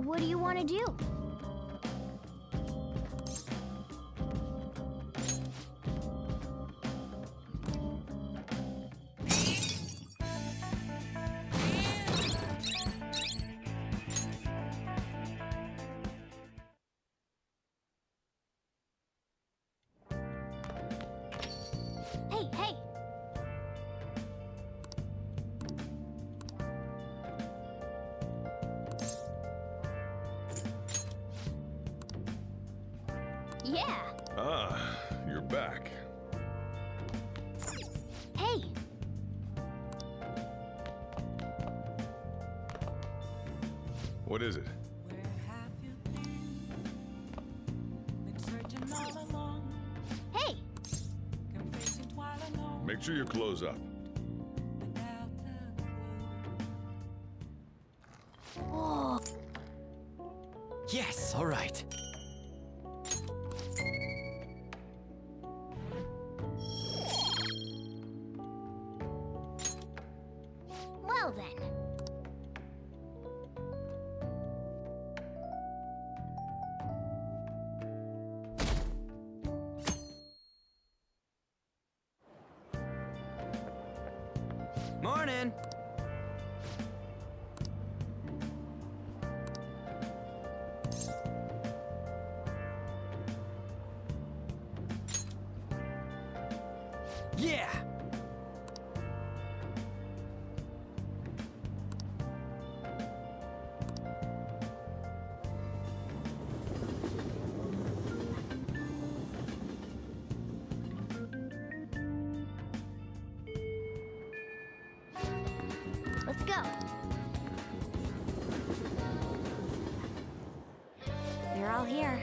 What do you want to do? Hey, hey! Yeah! Ah, you're back. Hey! What is it? Where have you been searching all along, Hey! confessing while alone, Make sure your clothes up. without a clue. Oh, Yes, all right. well then. Morning. Yeah. Let's go. They're all here.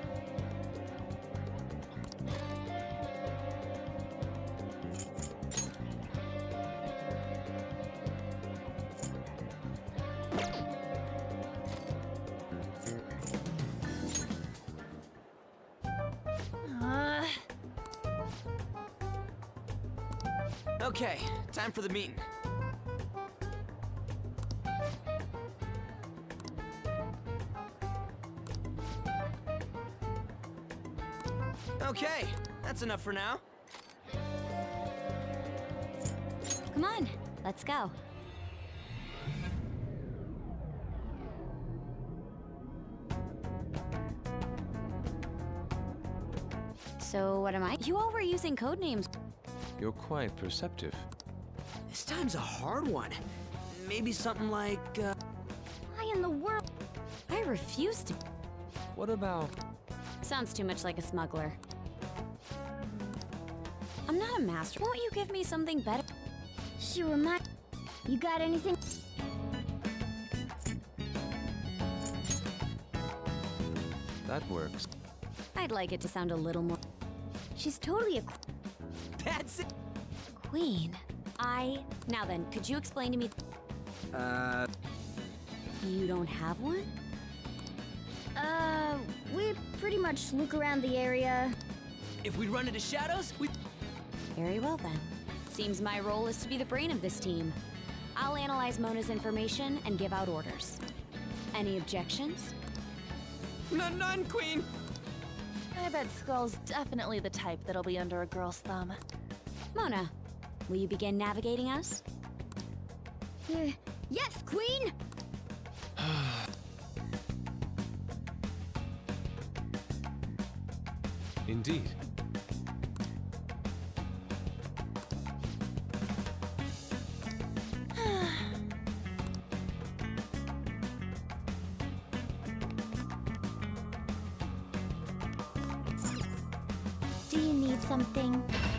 Okay, time for the meeting. Okay, that's enough for now. Come on, let's go. So what am I? You all were using code names. You're quite perceptive. This time's a hard one. Maybe something like, Why in the world? I refuse to. What about... Sounds too much like a smuggler. I'm not a master. Won't you give me something better? Sure, you got anything? That works. I'd like it to sound a little more. She's totally a that's it. queen. Now then, could you explain to me? You don't have one? We pretty much look around the area. If we run into shadows, we... Very well then. Seems my role is to be the brain of this team. I'll analyze Mona's information and give out orders. Any objections? None, Queen! I bet Skull's definitely the type that'll be under a girl's thumb. Mona, will you begin navigating us? Yes, Queen! Indeed. Do you need something?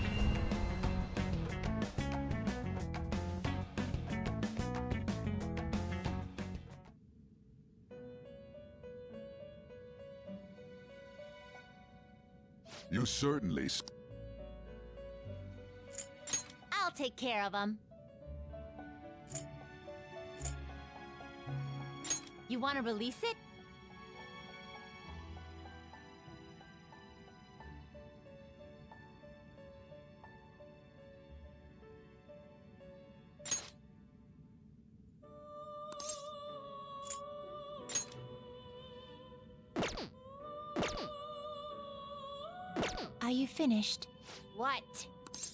You certainly... I'll take care of them. You want to release it? Are you finished? What?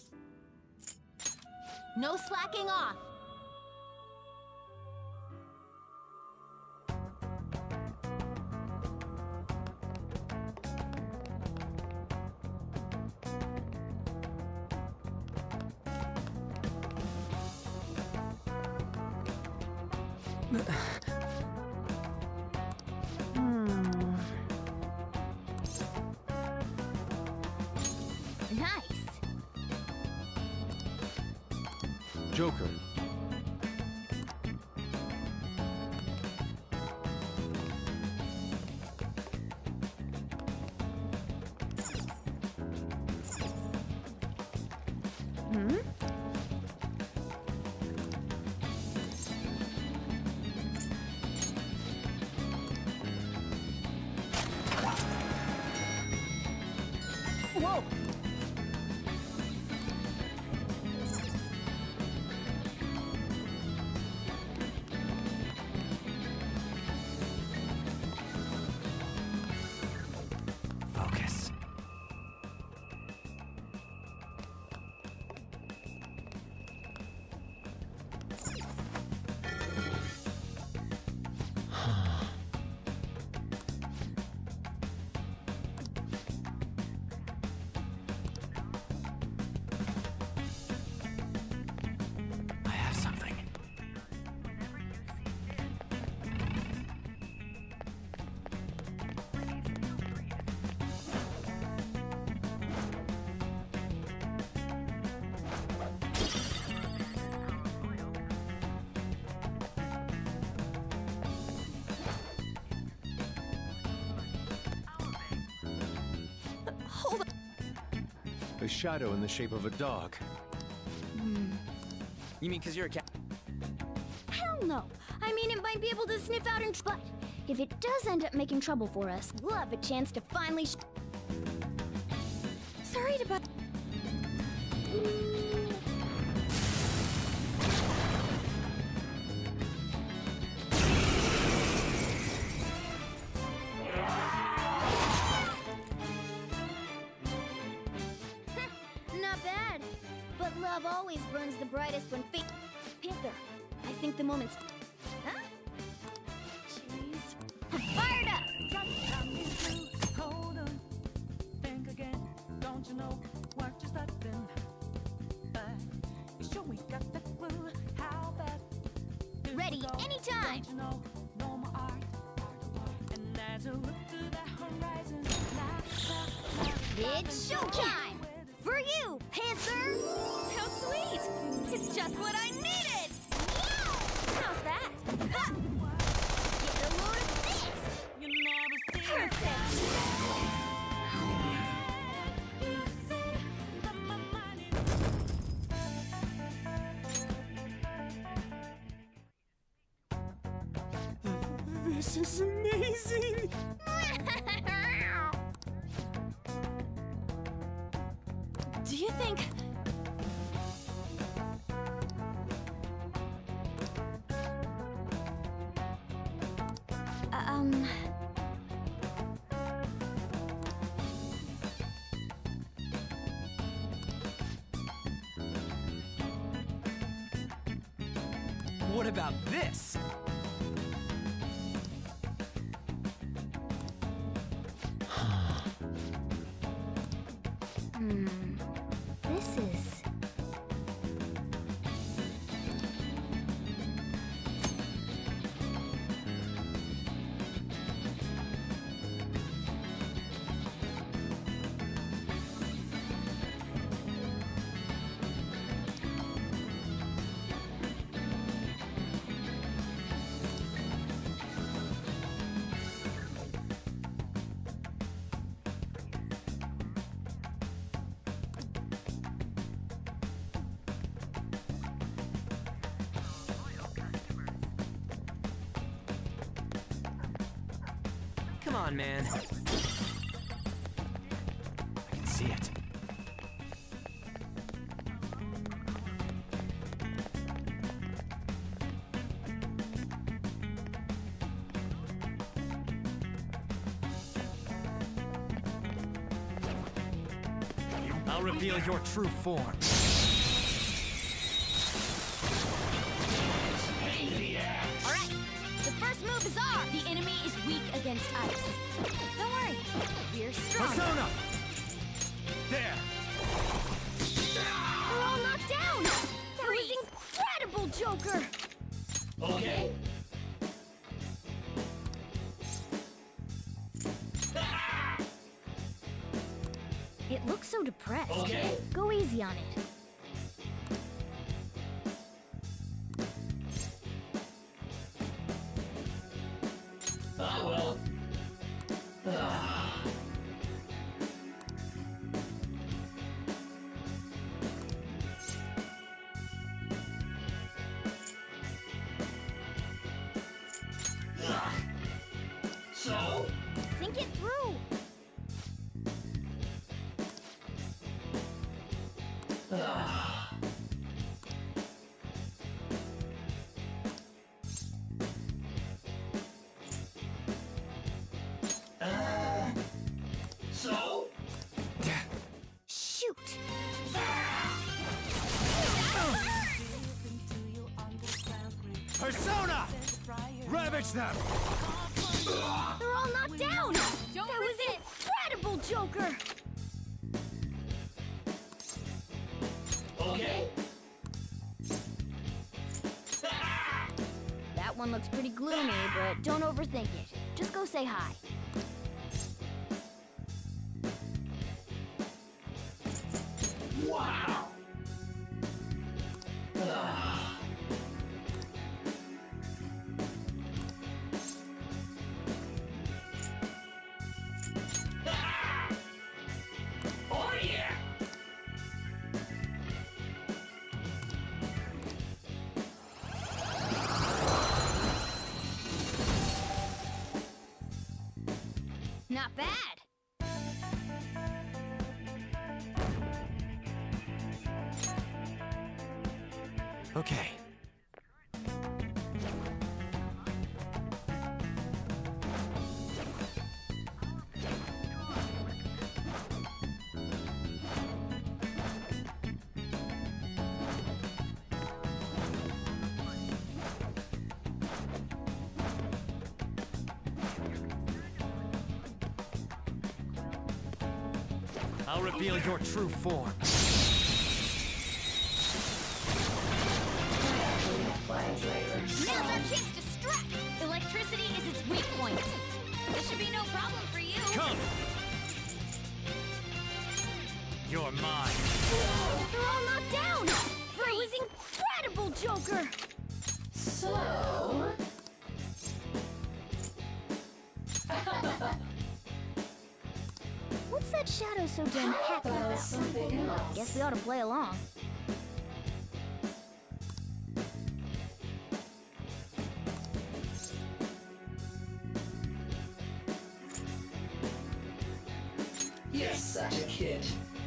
No slacking off! Nice. Joker. Whoa! Focus. I have something. A shadow in the shape of a dog. You mean because you're a cat? Hell no! I mean, it might be able to sniff out and... But if it does end up making trouble for us, we'll have a chance to finally... Sorry to but... Not bad. But love always burns the brightest when fate... Panther, I think the moment's... Huh? Jeez. Fired up! Hold on, think again. Don't you know what you're starting? But you sure we got the clue how bad this Ready will go. anytime. Don't you know, no more art. And as I look to the horizon, It's showtime! For you, Panther! How sweet! It's just what I needed! How's that? Ha! Get a load of this! you never see Perfect! This is amazing! Do you think... What about this? This is... Come on, man. I can see it. I'll reveal your true form. Alright, the first move is R. The enemy is weak against ice. Don't worry, we're strong. Persona! There! We're all knocked down! That was incredible, Joker! Okay. It looks so depressed. Okay. Go easy on it. Ah, well. So? Think it through. So? Shoot! Persona! Ravage them! They're all knocked down! That was incredible, Joker! Okay. That one looks pretty gloomy, but don't overthink it. Just go say hi. Wow. Oh yeah. Not bad. Okay. I'll reveal your true form. Now's our chance to strike! Electricity is its weak point. This should be no problem for you. Come! You're mine. They're all knocked down! That was incredible, Joker! So? What's that shadow so damn happy about? Something else. Guess we ought to play along. You're such a kid.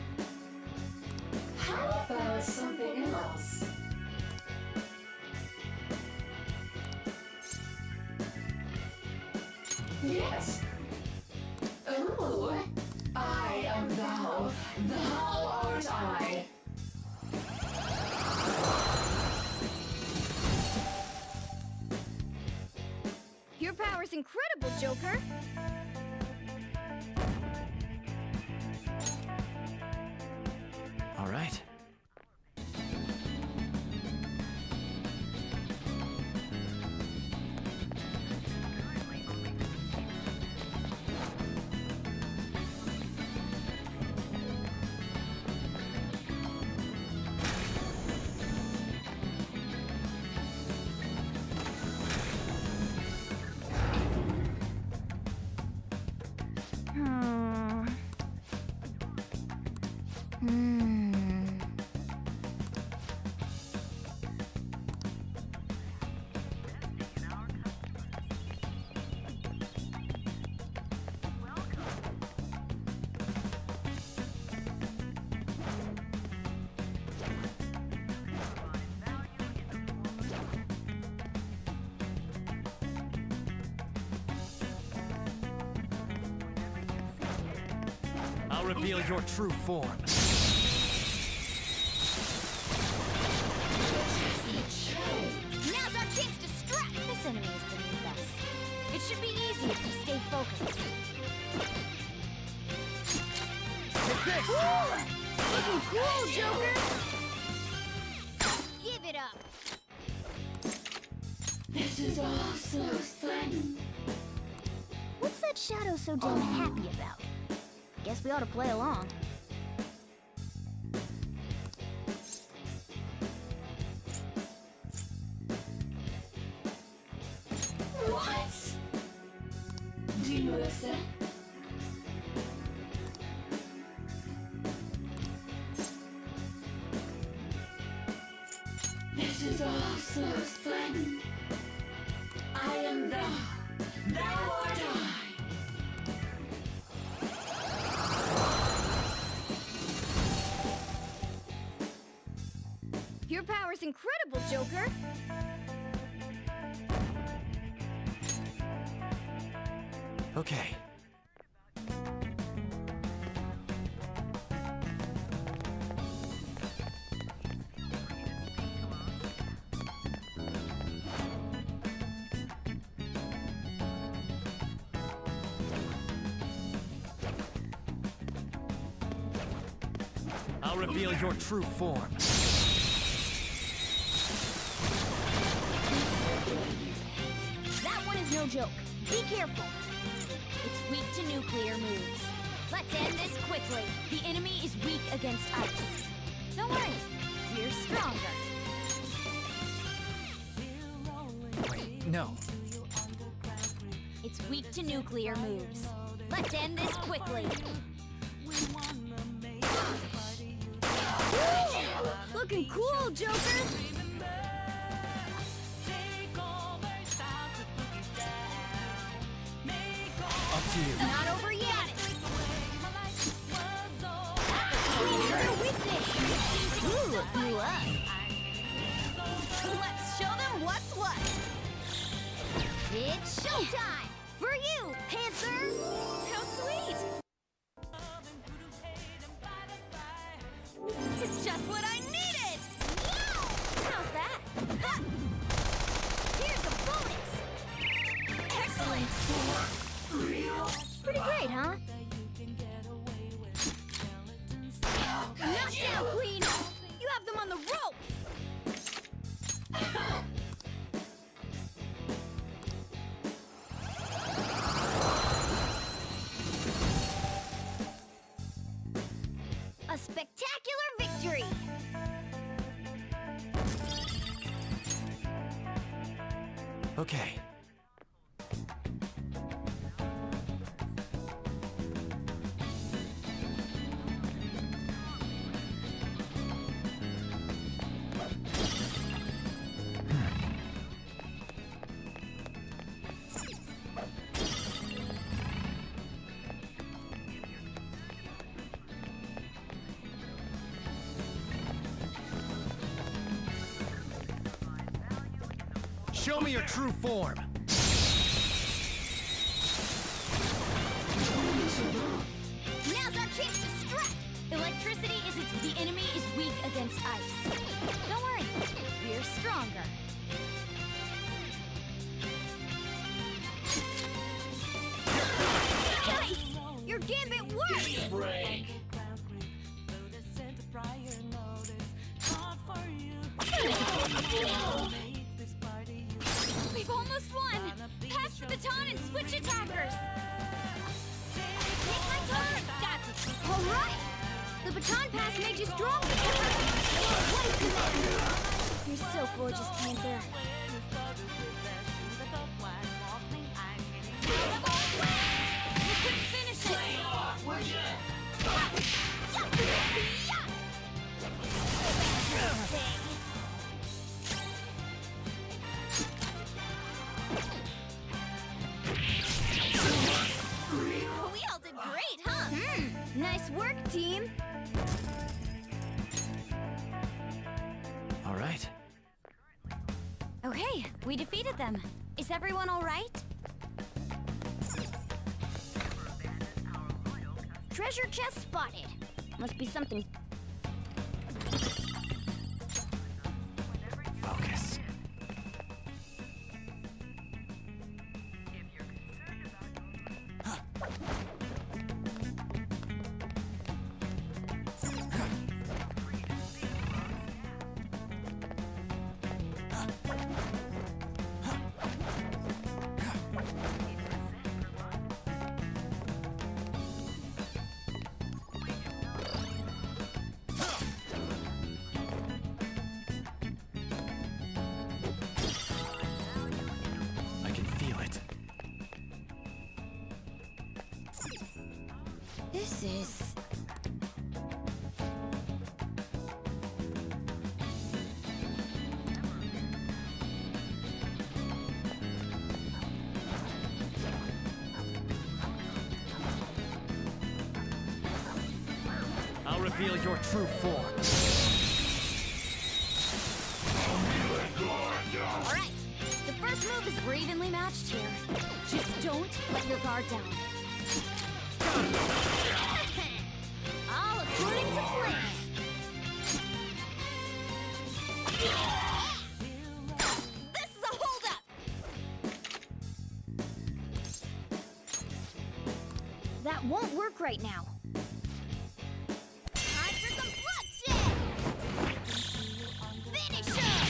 How about something else? Yes. Ooh. I am thou. Thou art I. Your power's incredible, Joker! All right. I'll reveal your true form. this! Looking cool, Joker! Give it up! This is all so fun. What's that Shadow so damn happy about? Guess we ought to play along. What? Do you notice that? This is all so fun. I am thou art I. Your power's incredible, Joker! Okay. I'll reveal your true form. That one is no joke. Be careful. It's weak to nuclear moves. Let's end this quickly. The enemy is weak against ice. Don't worry, we're stronger. Wait, no. It's weak to nuclear moves. Let's end this quickly. Woo! Looking cool, Joker! Up to you. Not over yet! Your weakness! Ooh, blew up. Let's show them what's what! It's showtime! For you, Panther! How sweet! It's just what I needed! How's that? Ha! Here's a bonus! Excellent! Pretty great, huh? Knockdown, Queen! You have them on the ropes! A spectacular victory! Okay. Show me your true form. Now's our chance to strike! Electricity isn't the enemy is weak against ice. Don't worry, we're stronger. Nice! Your gambit worked! Break. We've almost won! Pass the baton and switch attackers! Take my turn! All right! The baton pass made you stronger! What a command! You're so gorgeous, Panther. You couldn't finish it! Would you? We all did great, huh? Nice work, team! All right. Okay, we defeated them. Is everyone all right? Treasure chest spotted. Must be something. Focus. This is... I'll reveal your true form. Alright, the first move is... We're evenly matched here. Just don't let your guard down. All according to plan. This is a holdup! That won't work right now. Time for some bloodshed! Finish him!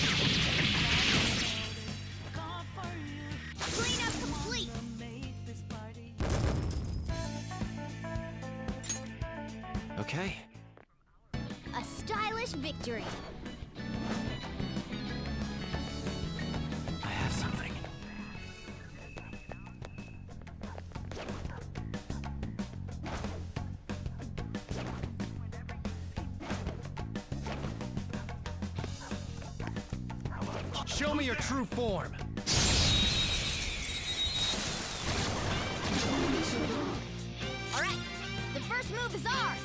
Cleanup complete! Okay. A stylish victory. I have something. Show me your true form. Alright, the first move is ours!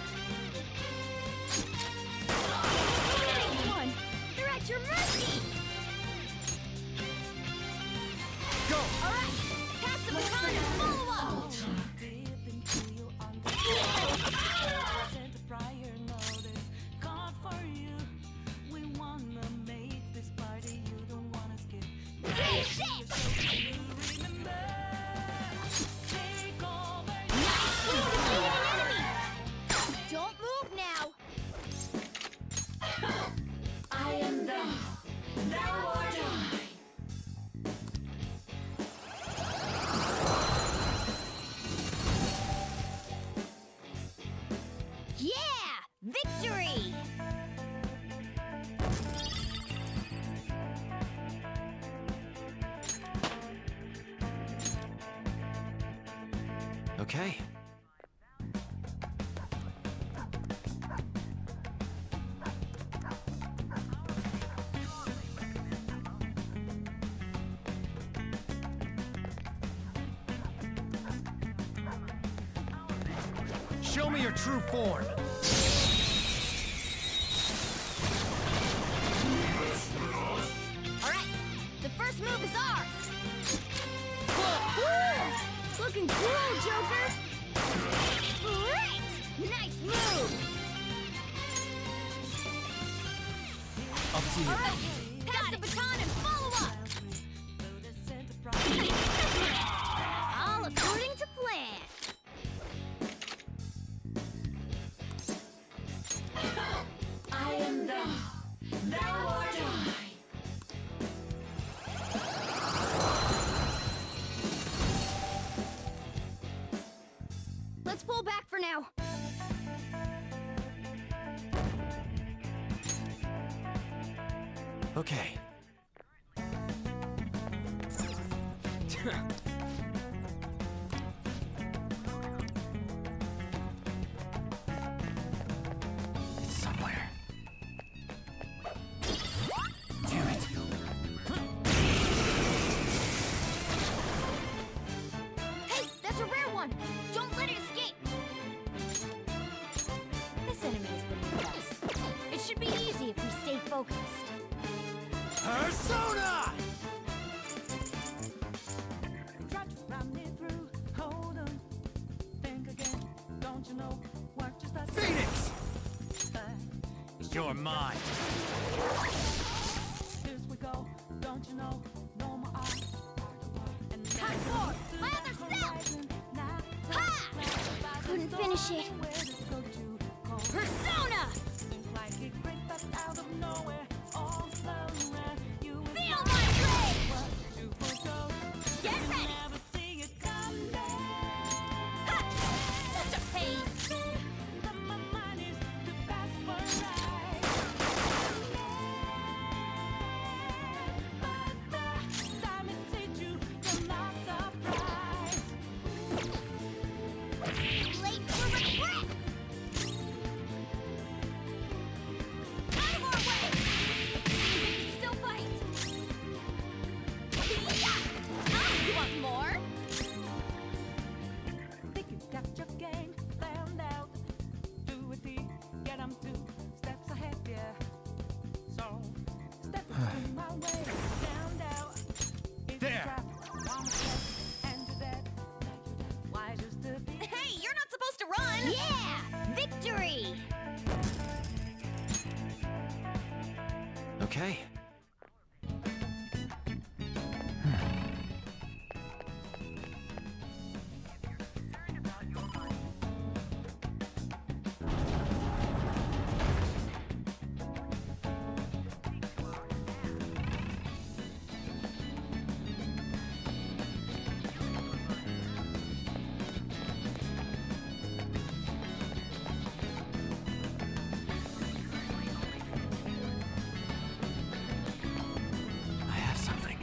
Nice one. They're at your mercy. Go! Alright, pass the baton and follow up! Don't move now! I am thou art I. Yeah! Victory! Okay. Show me your true form. Alright, the first move is ours! Woo! Looking cool, Joker. Great! Nice move! Up to you. Alright, pass the baton and follow up! All according to plan! I am thou art I. Let's pull back for now. Okay. It's somewhere. Damn it. Hey, that's a rare one! Don't let it escape! This enemy has been with us. It should be easy if we stay focused. Persona! Try to run me through. Hold on. Think again. Don't you know? Work just like Phoenix! You're mine. Here we go. Don't you know? No more art. And Time for my other self! now, Ha! Couldn't finish it. where does it go to? Persona! Seems like it crept up out of nowhere. All around you. Feel my blade! What to forego. Get ready! Never see it come down. Ha! Such a pain! But my mind is the best for right. But the time it hit you, you're not surprised. Late Okay. I have something.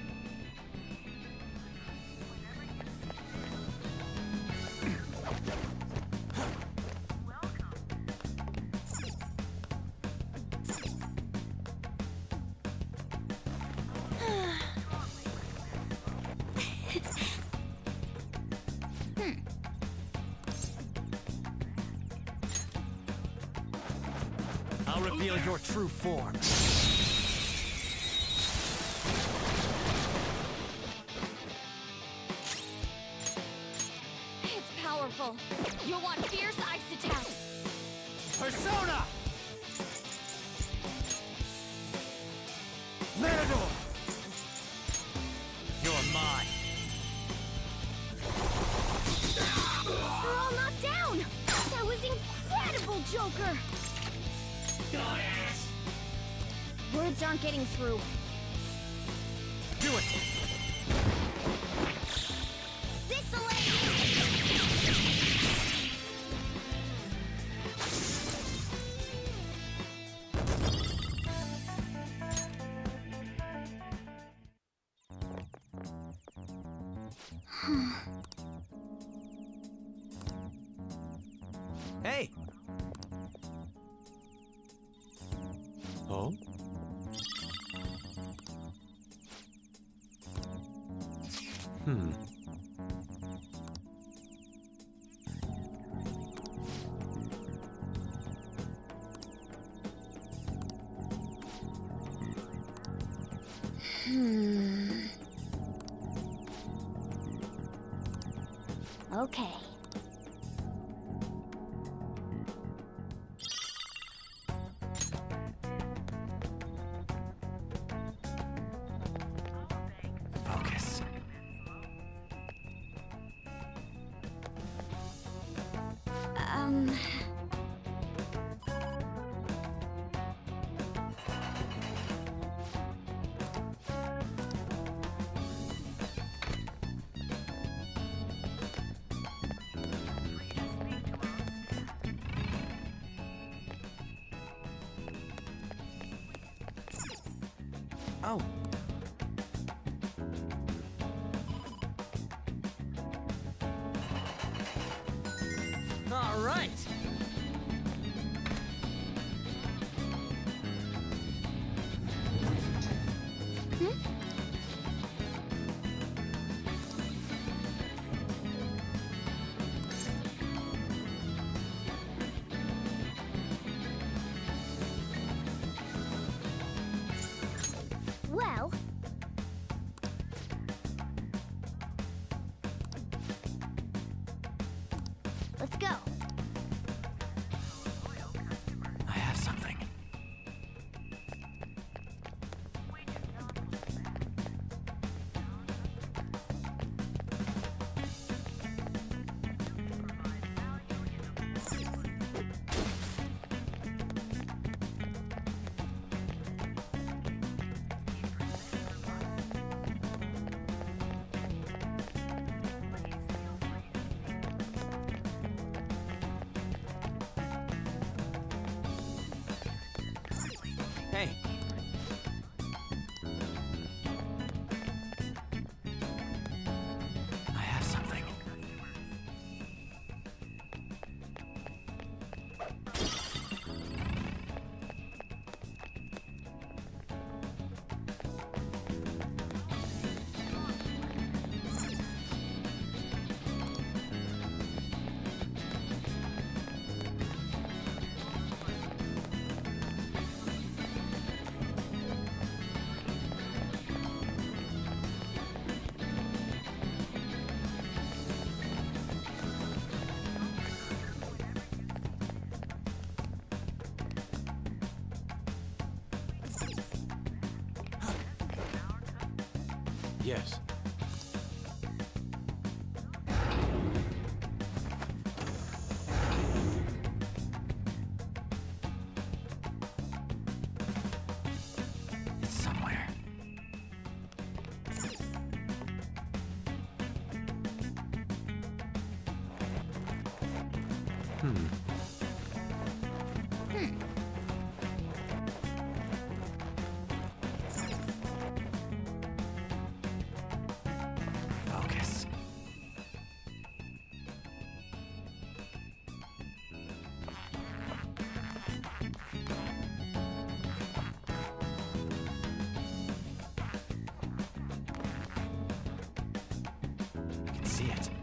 I'll reveal your true form. It's powerful. You'll want fierce ice attacks. Persona! Matador! You're mine. They're all knocked down! That was incredible, Joker! Words aren't getting through. Do it! This'll end. Hey! Oh? Okay. Focus. Oh. All right. Well... Let's go. I have something. Hey. I have something. Yes. It's somewhere. Focus. I can see it.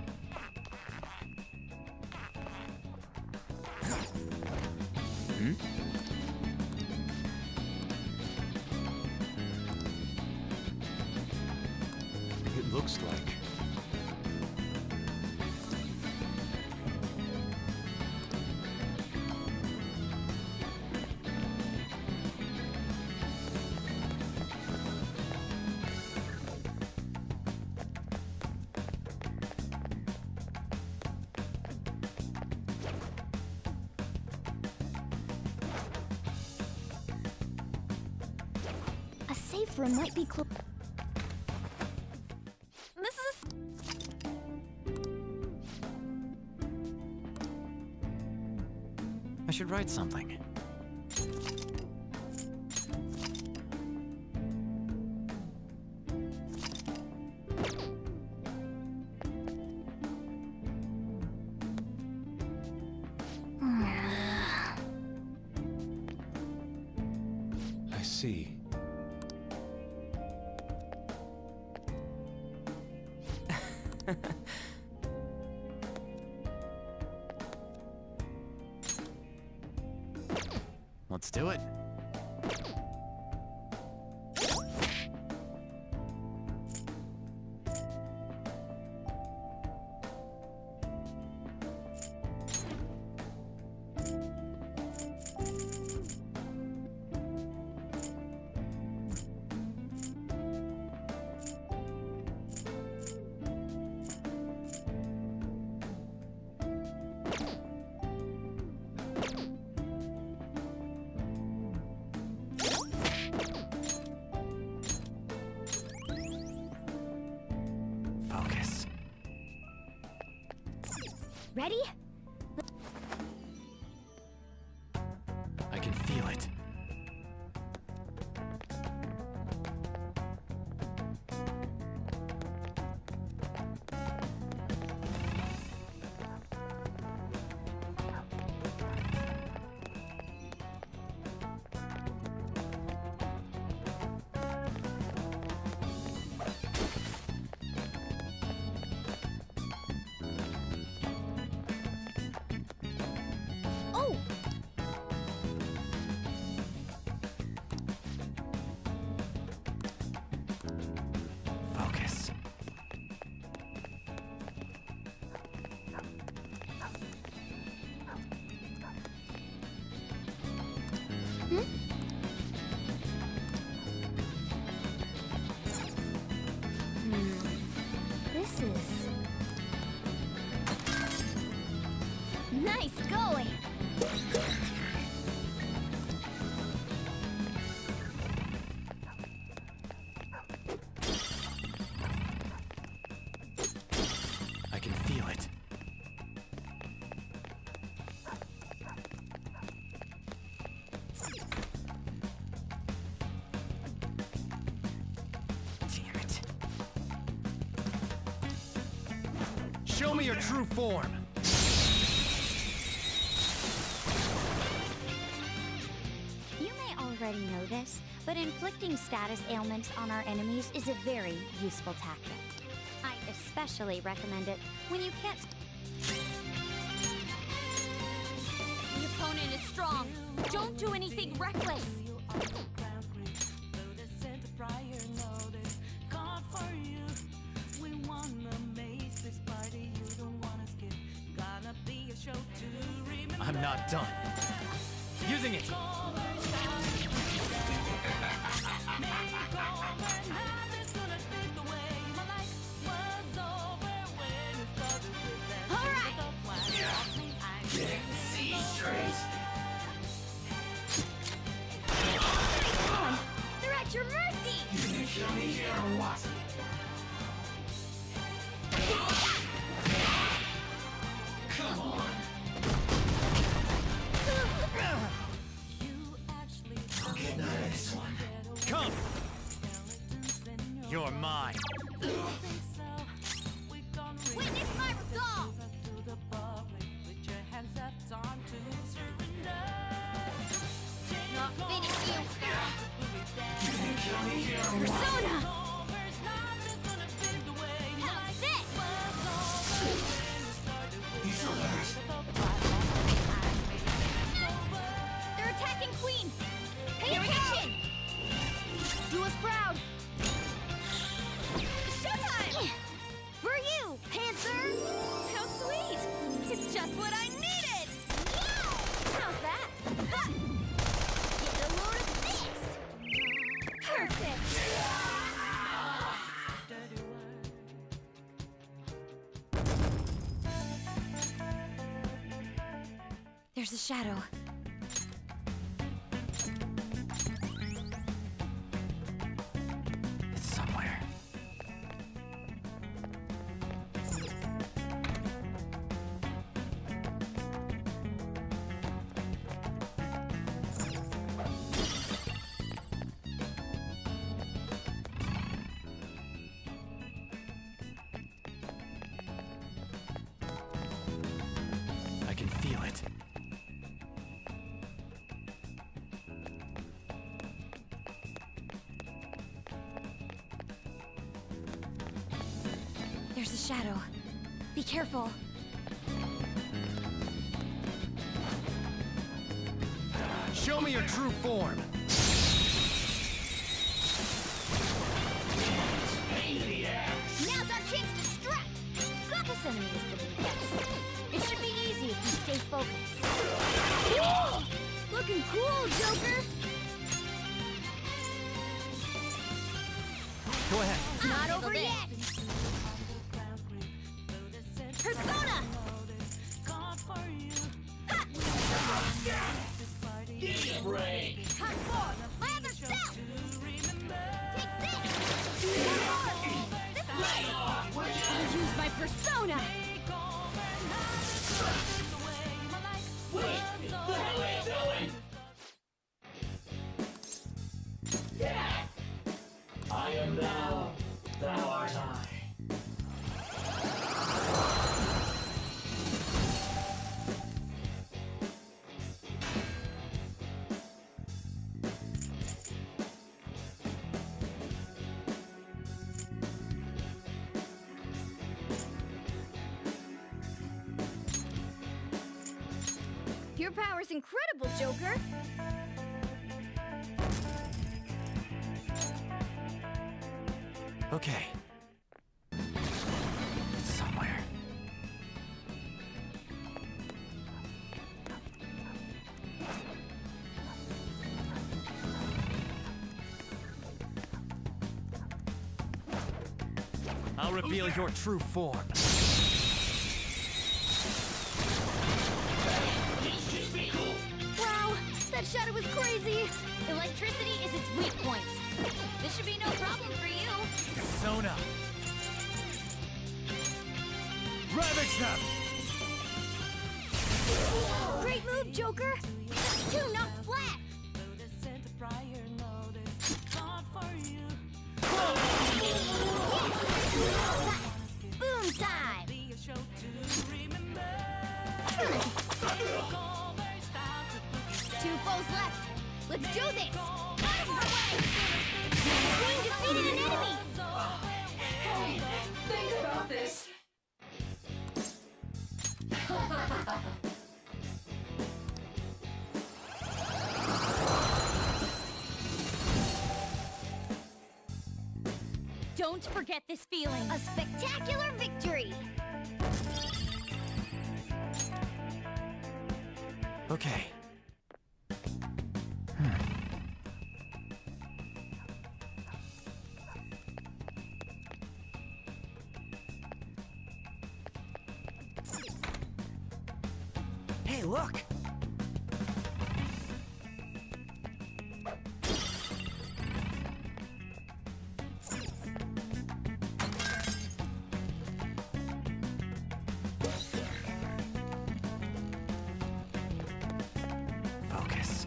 It looks like. A safe room might be close. This is I should write something. I see. Let's do it. Focus. Ready? I can feel it. Oh! Focus. This is... Nice going! I can feel it. Damn it. Show me your true form. You may already know this, but inflicting status ailments on our enemies is a very useful tactic. I especially recommend it when you can't... The opponent is strong. Don't do anything reckless. I'm not done. Using it. There's a shadow. It's somewhere. I can feel it. There's a shadow. Be careful. Show me your true form. Now's our chance to strike! This enemy is beneath us. It should be easy if we stay focused. Whoa! Looking cool, Joker! Go ahead. It's not over yet! Persona! Give me a break. Hot four! My other self! Take this! This way! I'll use my persona! Wait, what are you doing? Yeah! I am thou, thou art I. Your power's incredible, Joker! Okay. It's somewhere. I'll reveal your true form. Wow! That shadow was crazy! Electricity is its weak point. This should be no problem for you. Persona. Ravage them! Great move, Joker! That's two knocked flat! Boom time! Two foes left. Let's do this! Out of our way! We defeated an enemy! Hey, think about this. Don't forget this feeling. A spectacular victory! Okay. Hey, look! Focus.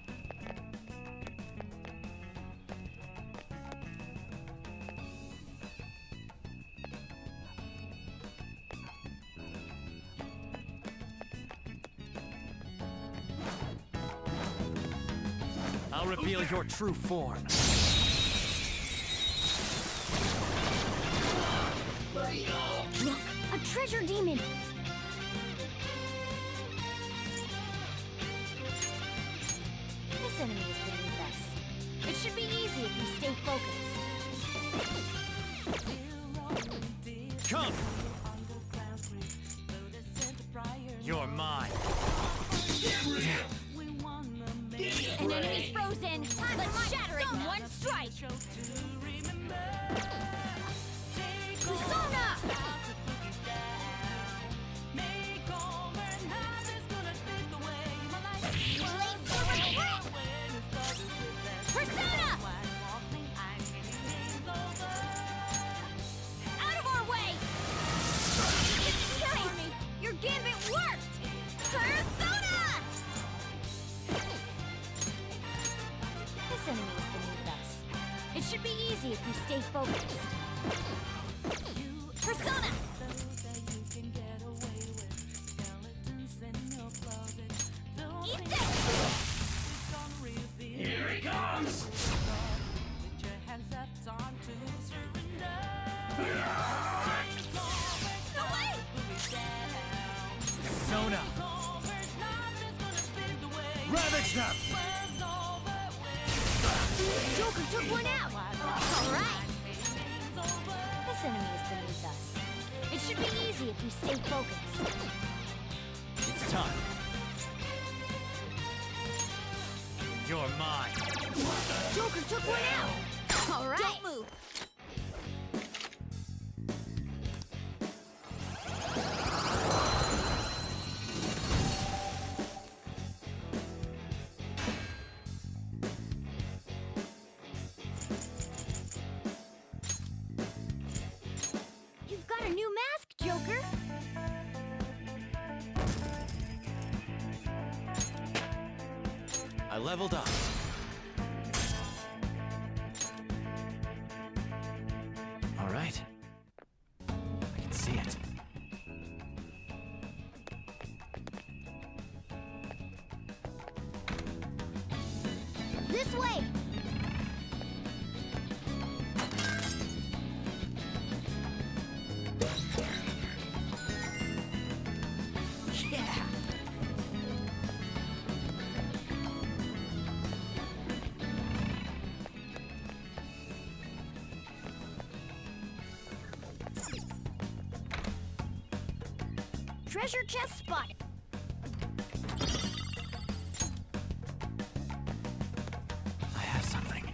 I'll reveal your true form. Look, a treasure demon! This enemy is beneath us. It should be easy if we stay focused. Come! You're mine. An enemy's frozen! Let's shatter it in one strike! Persona! easy if you stay focused. Persona! Eat this! Here he comes! Away! Sona! Ravage them! Joker took one out! Alright! This enemy is beneath us. It should be easy if you stay focused. It's time. You're mine. Joker took one out! Alright! Don't move! You've got a new mask, Joker! I leveled up. All right. I can see it. This way! Yeah! Treasure chest spotted! I have something.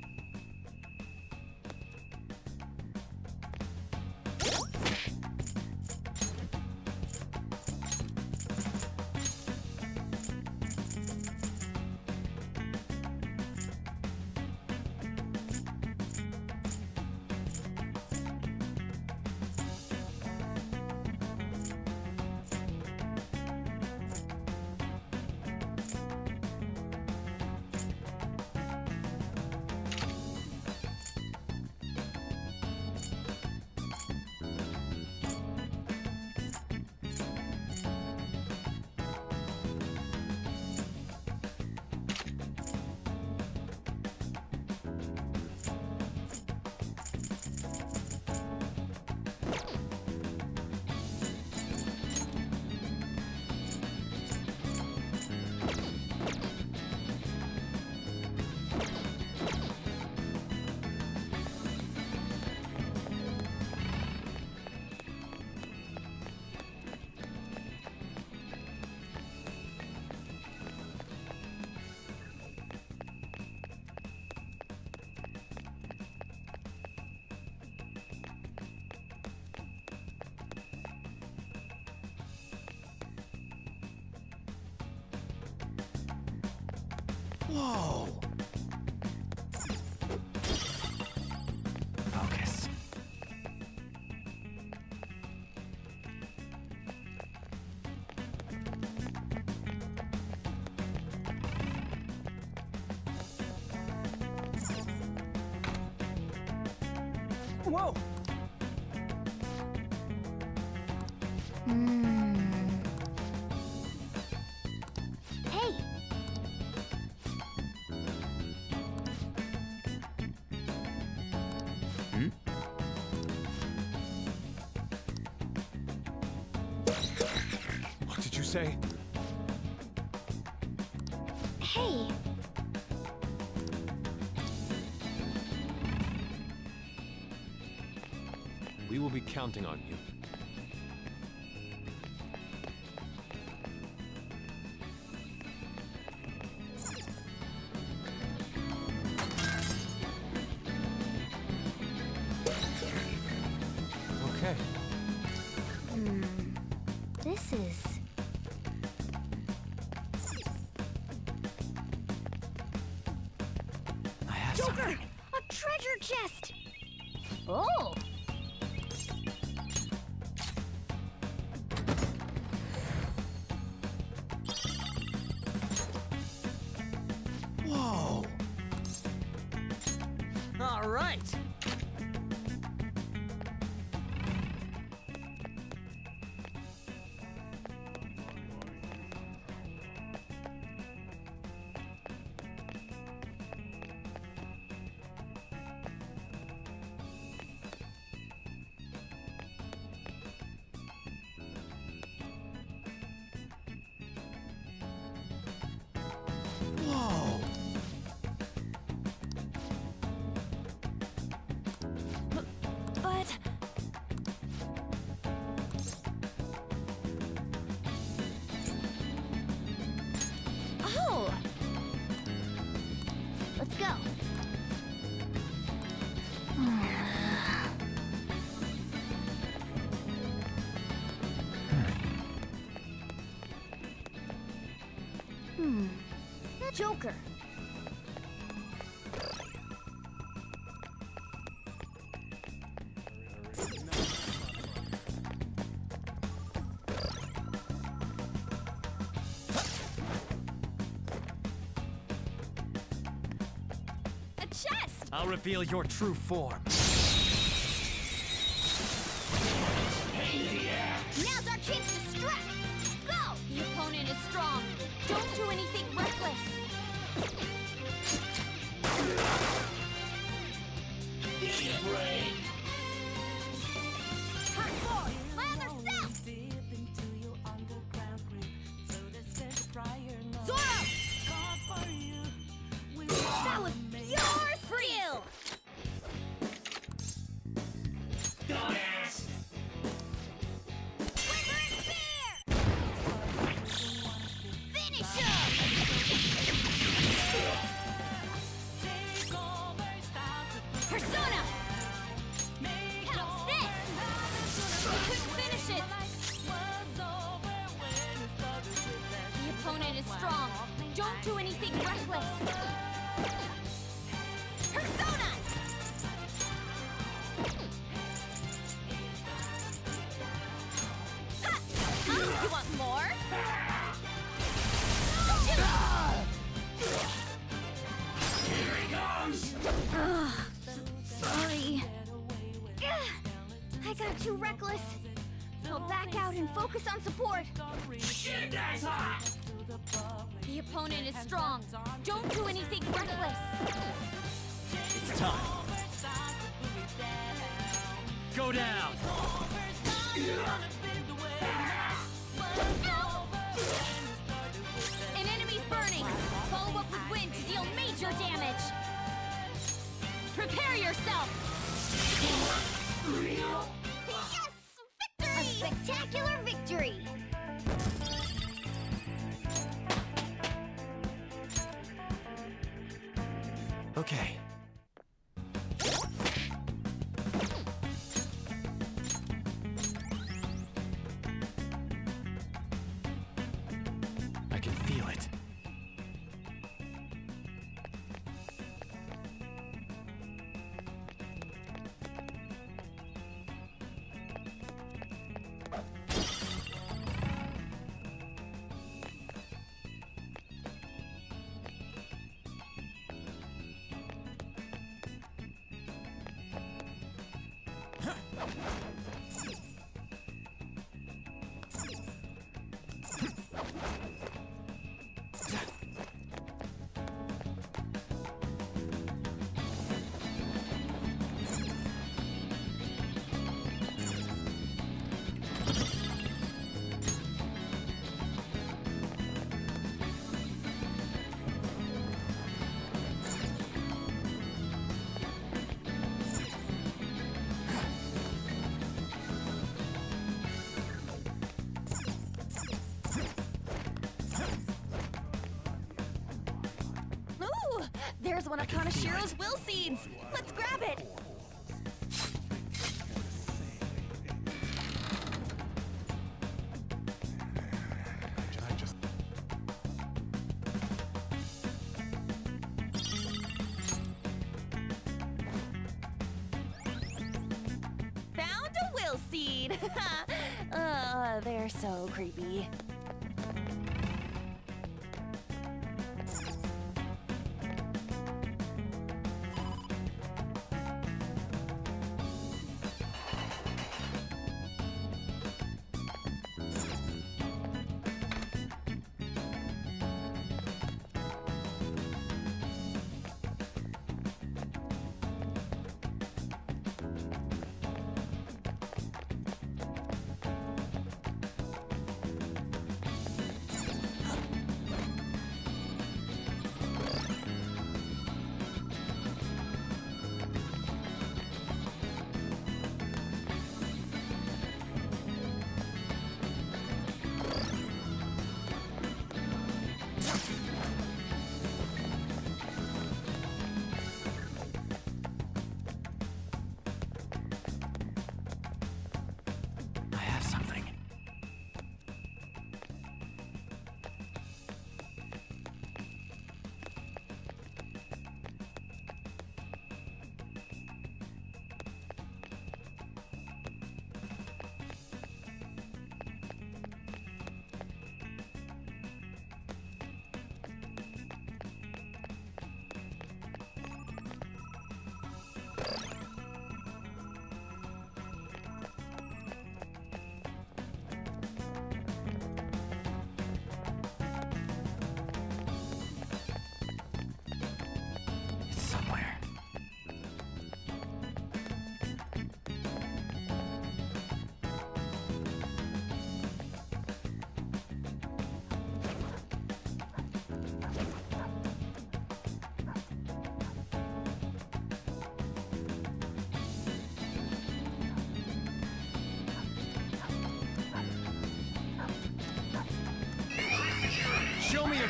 Whoa! Focus. Whoa! Hey! What did you say? Hey! We will be counting on you. Okay. This is... I have Joker! something. A treasure chest! Oh! Whoa! All right! Let's go. Joker. A chest! I'll reveal your true form. Now's our chance to strike! Go! The opponent is strong. Don't do anything reckless. Hot boy! Lather south! Zoro! That was pure skill! Quivering spear! Finish him! Persona! How's this? We couldn't finish it! The opponent is strong. Don't do anything reckless. Persona! Ha! Oh, you want more? Sorry. I got too reckless. I'll back out and focus on support. The opponent is strong. Don't do anything reckless. It's time. Go down. An enemy's burning. Follow up with wind to deal major damage. Prepare yourself. Yes! Victory! A spectacular victory! Okay. I can feel it. Ooh! There's one of Kanashiro's will seeds! Let's grab it! Found a will seed! They're so creepy.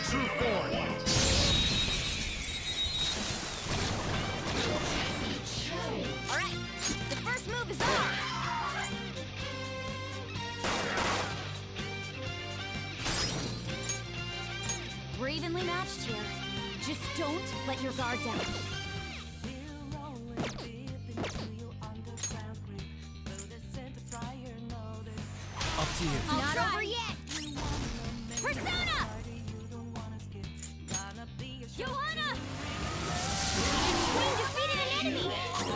true form. Alright, the first move is on! We're evenly matched here. Just don't let your guard down. Up to you. Not over yet! Persona! Johanna! Queen defeated an enemy!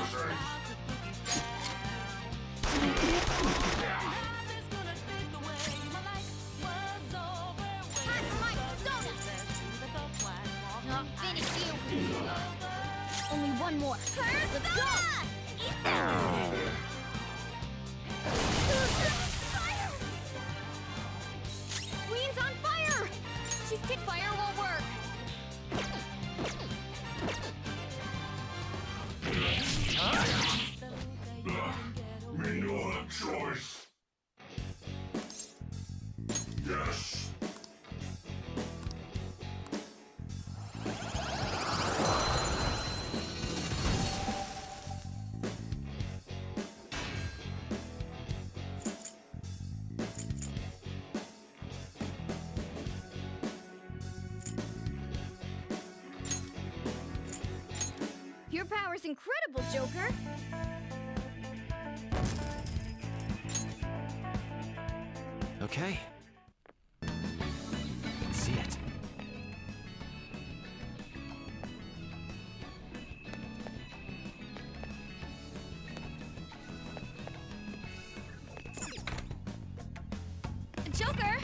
Time for my persona! I'll finish you! Only one more. Let's go! Eat that! Fire! Queen's on fire! She's tick fire won't work. Me no have choice. Yes. Your power's incredible, Joker! Okay. Let's see it. Joker!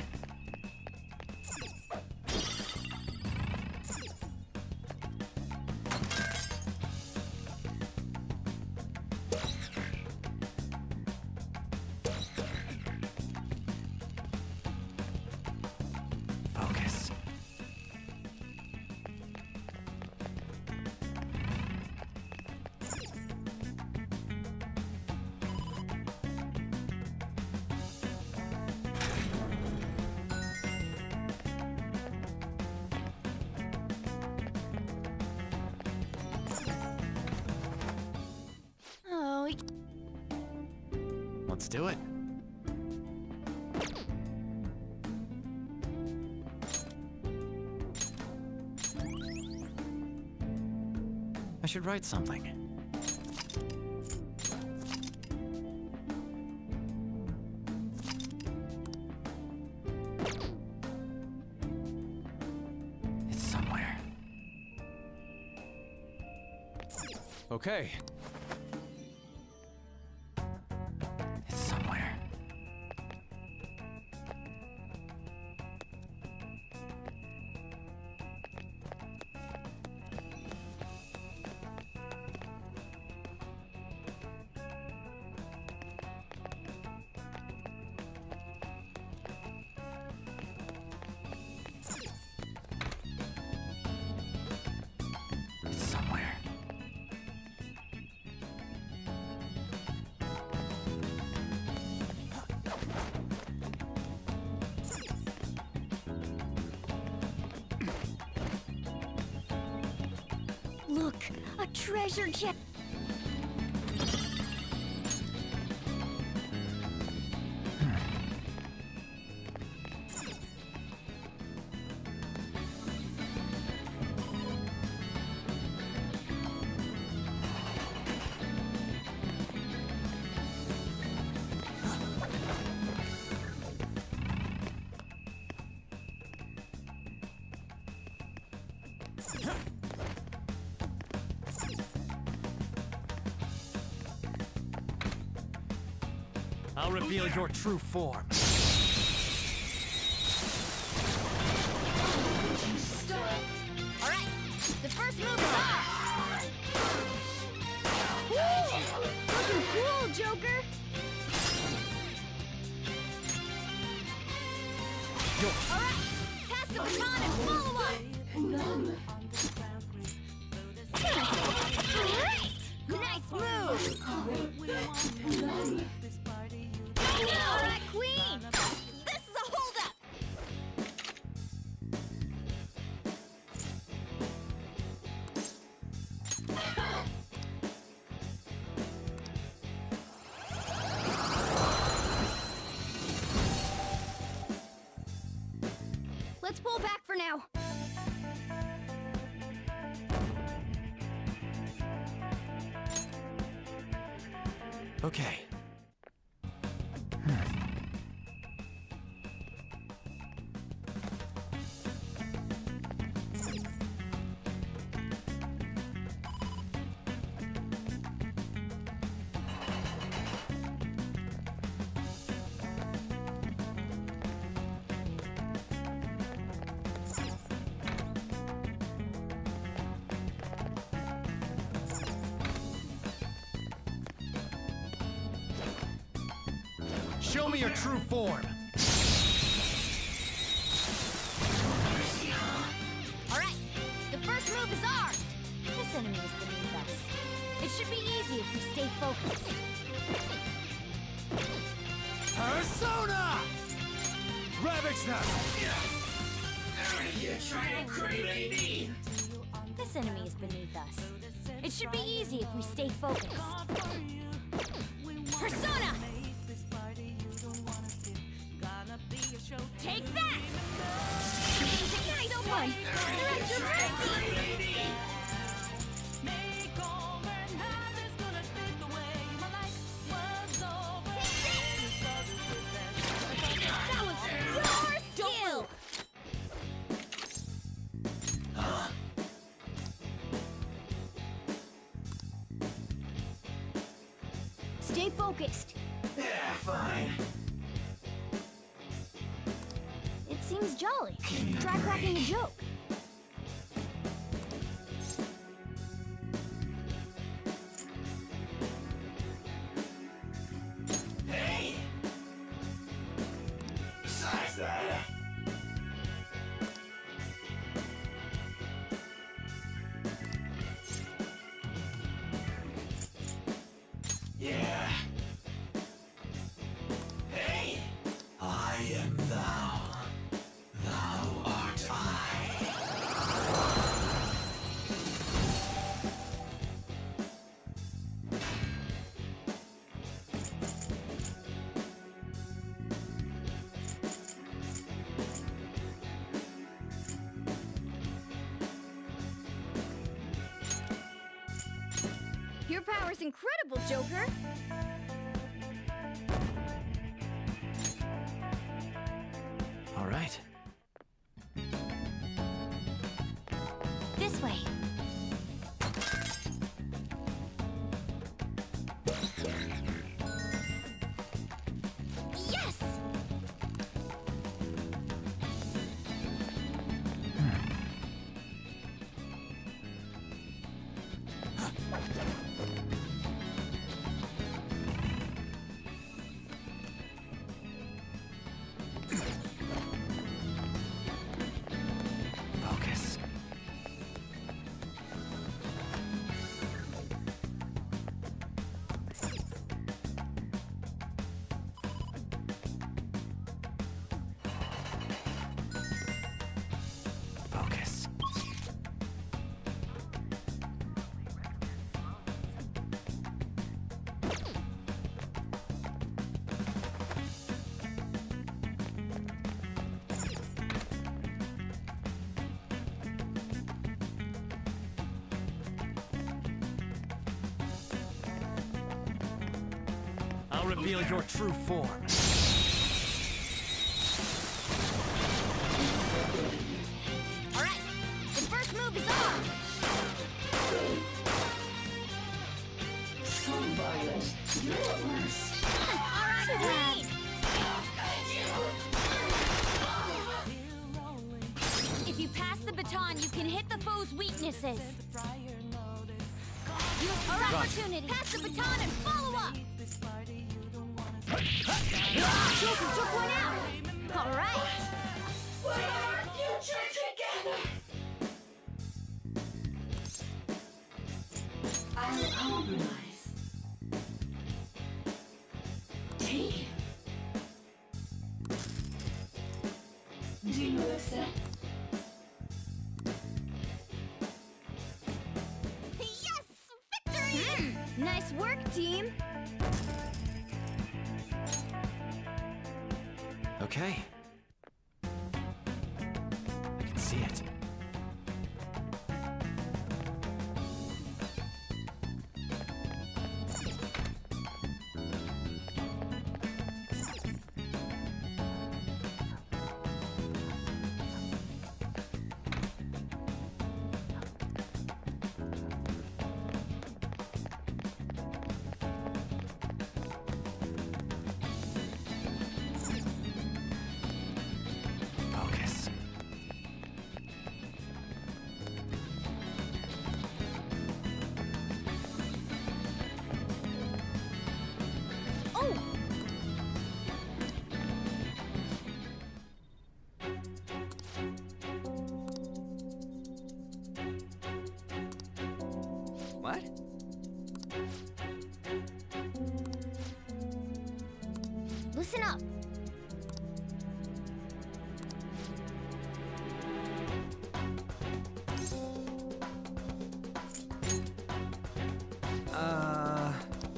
Focus. Oh, Let's do it. I should write something. It's somewhere. Okay. It's somewhere. It's somewhere. look! A treasure chest! I'll reveal your true form. Alright, the first move is off! Woo! Looking cool, Joker! Alright, pass the baton and follow up! Great! Nice move! Alright, Queen! This is a holdup! Let's pull back for now. Okay. Show me your true form. All right, the first move is ours. This enemy is beneath us. It should be easy if we stay focused. Persona! Ravage them! You're trying to cripple me! This enemy is beneath us. It should be easy if we stay focused. Persona! Take that! Ignite, one! They're at your mercy! That was your skill! Stay focused. Yeah, fine. It seems jolly. Try cracking a joke. Hey! Besides that... Yeah. Hey! I am thou. Thou art I. Your power's incredible, Joker. All right. This way. Yes! Focus. Focus. I'll reveal your true form. All right, the first move is ours. So violent. You're worse. All right, Queen. If you pass the baton, you can hit the foe's weaknesses. Use this opportunity. Pass the baton and follow up. Joker took one out. All right. We're our future together. I'll compromise. Take it. Do you accept? Yes! Victory! Nice work, team. Okay. see it. Focus. Oh! What? Listen up. Uh...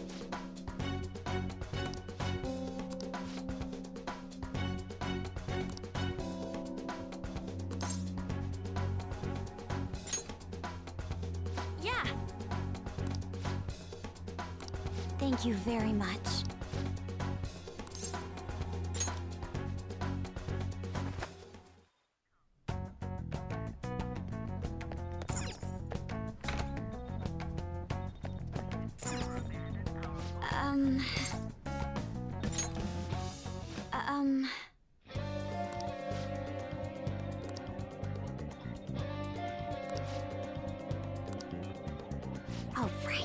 Yeah. Thank you very much. Um... Um... All right.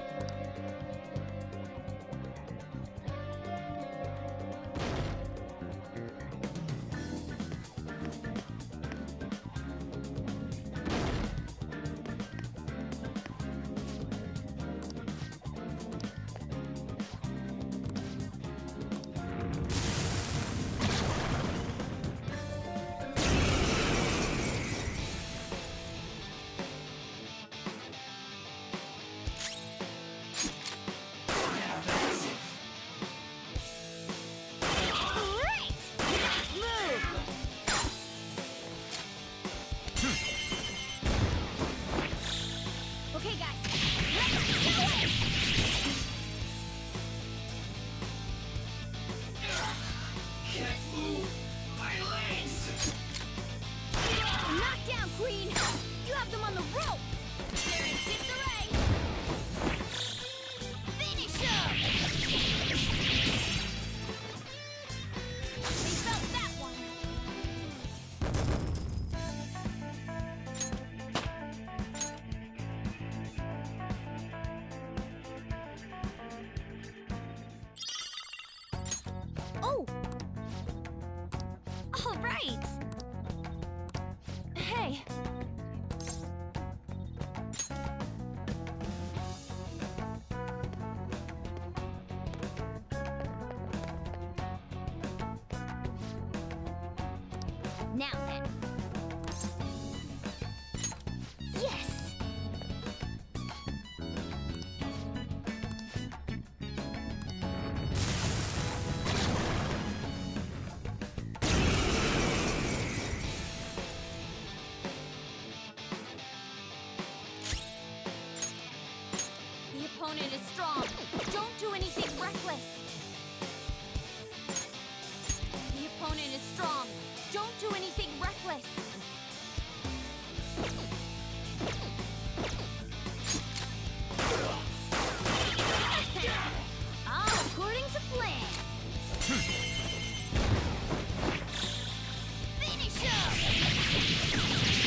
Great! Move! Okay, guys. Let's do it! Can't move my legs. Knock down, Queen! You have them on the rope! They're in disarray! Finish them! They felt that one! Oh! All right! Hey! Now then. Yes! The opponent is strong. Don't do anything reckless. The opponent is strong. Don't do anything reckless. All according to plan. Finish him!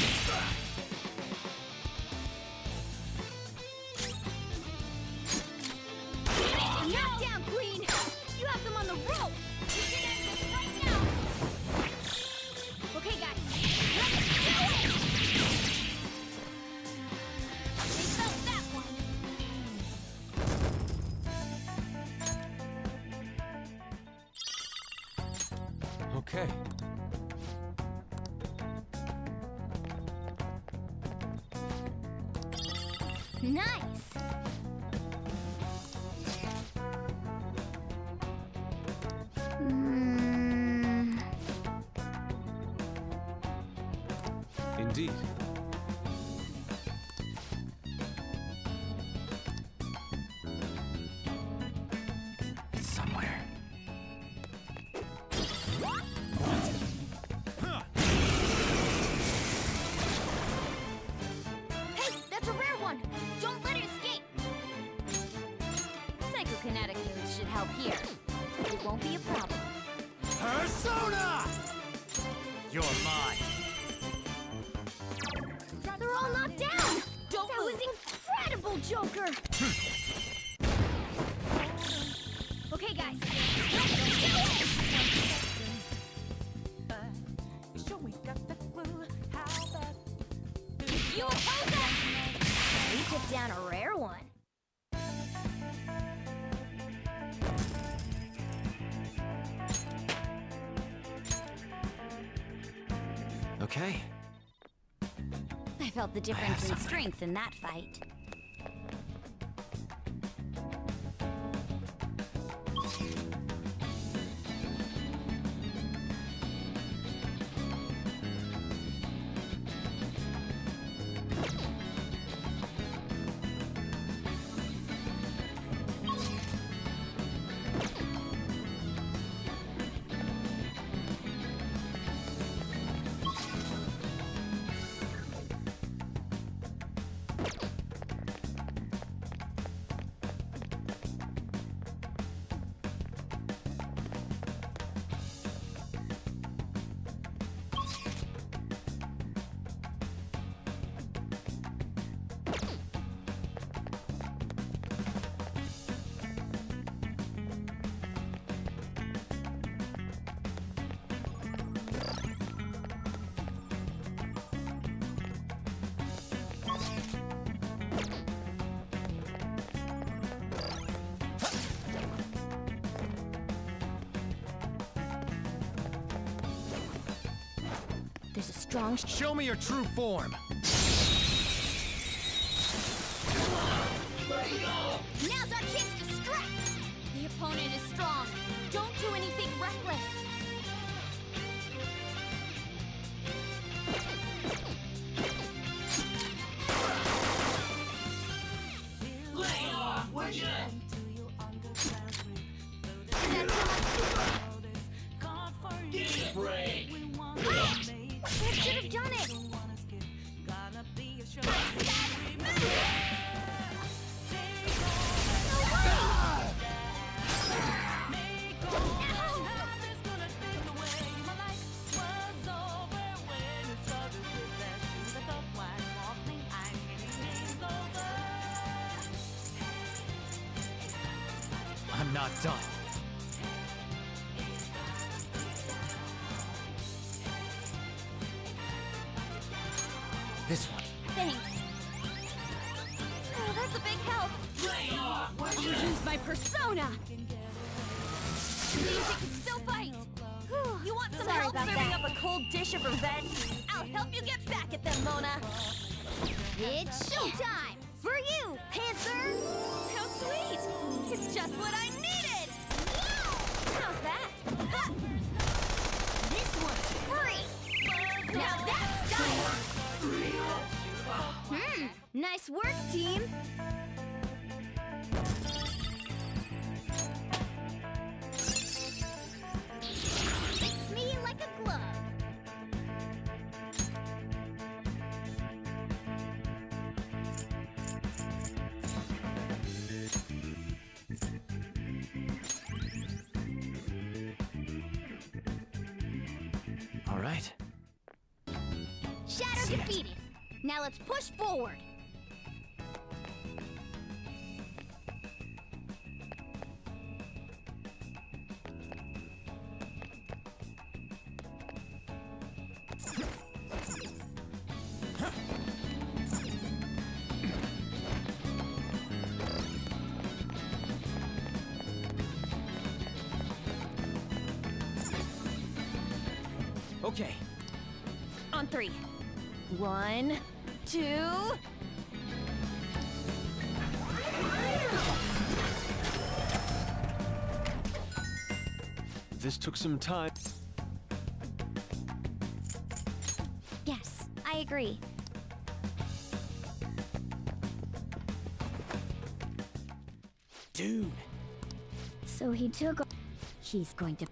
Knock down, Queen! You have them on the rope! You can end this right now! Okay, guys, let's do it! They felt that one! Okay. Nice! Indeed. It's somewhere. Hey, that's a rare one! Don't let it escape! Psychokinetic moves should help here. It won't be a problem. Persona! You're mine. They're all knocked down! That was incredible, Joker! Okay, guys. Let's do it! You sure we got the clue? How bad? You oppose us! We took down a rare one. Okay. I felt the difference in strength in that fight. There's a strong... Show me your true form. Now's our chance to strike! The opponent is strong. Don't do anything reckless. Lay off, would ya? Give me a break. That should have done it! I'm not done. This one. Thanks. Oh, that's a big help. Lay off, would I'll ya? use my persona. Music can still bite. Whew. You want some Sorry help about serving that. up a cold dish of revenge? I'll help you get back at them, Mona. It's showtime! For you, Panther! How sweet! It's just what I needed! How's that? Ha! This one's free! Now that's style! Nice work, team! Fits me like a glove! All right. Shadow defeated! Now let's push forward! Okay. On 3. 1, 2... This took some time. Yes, I agree. Dude. So he took... He's going to...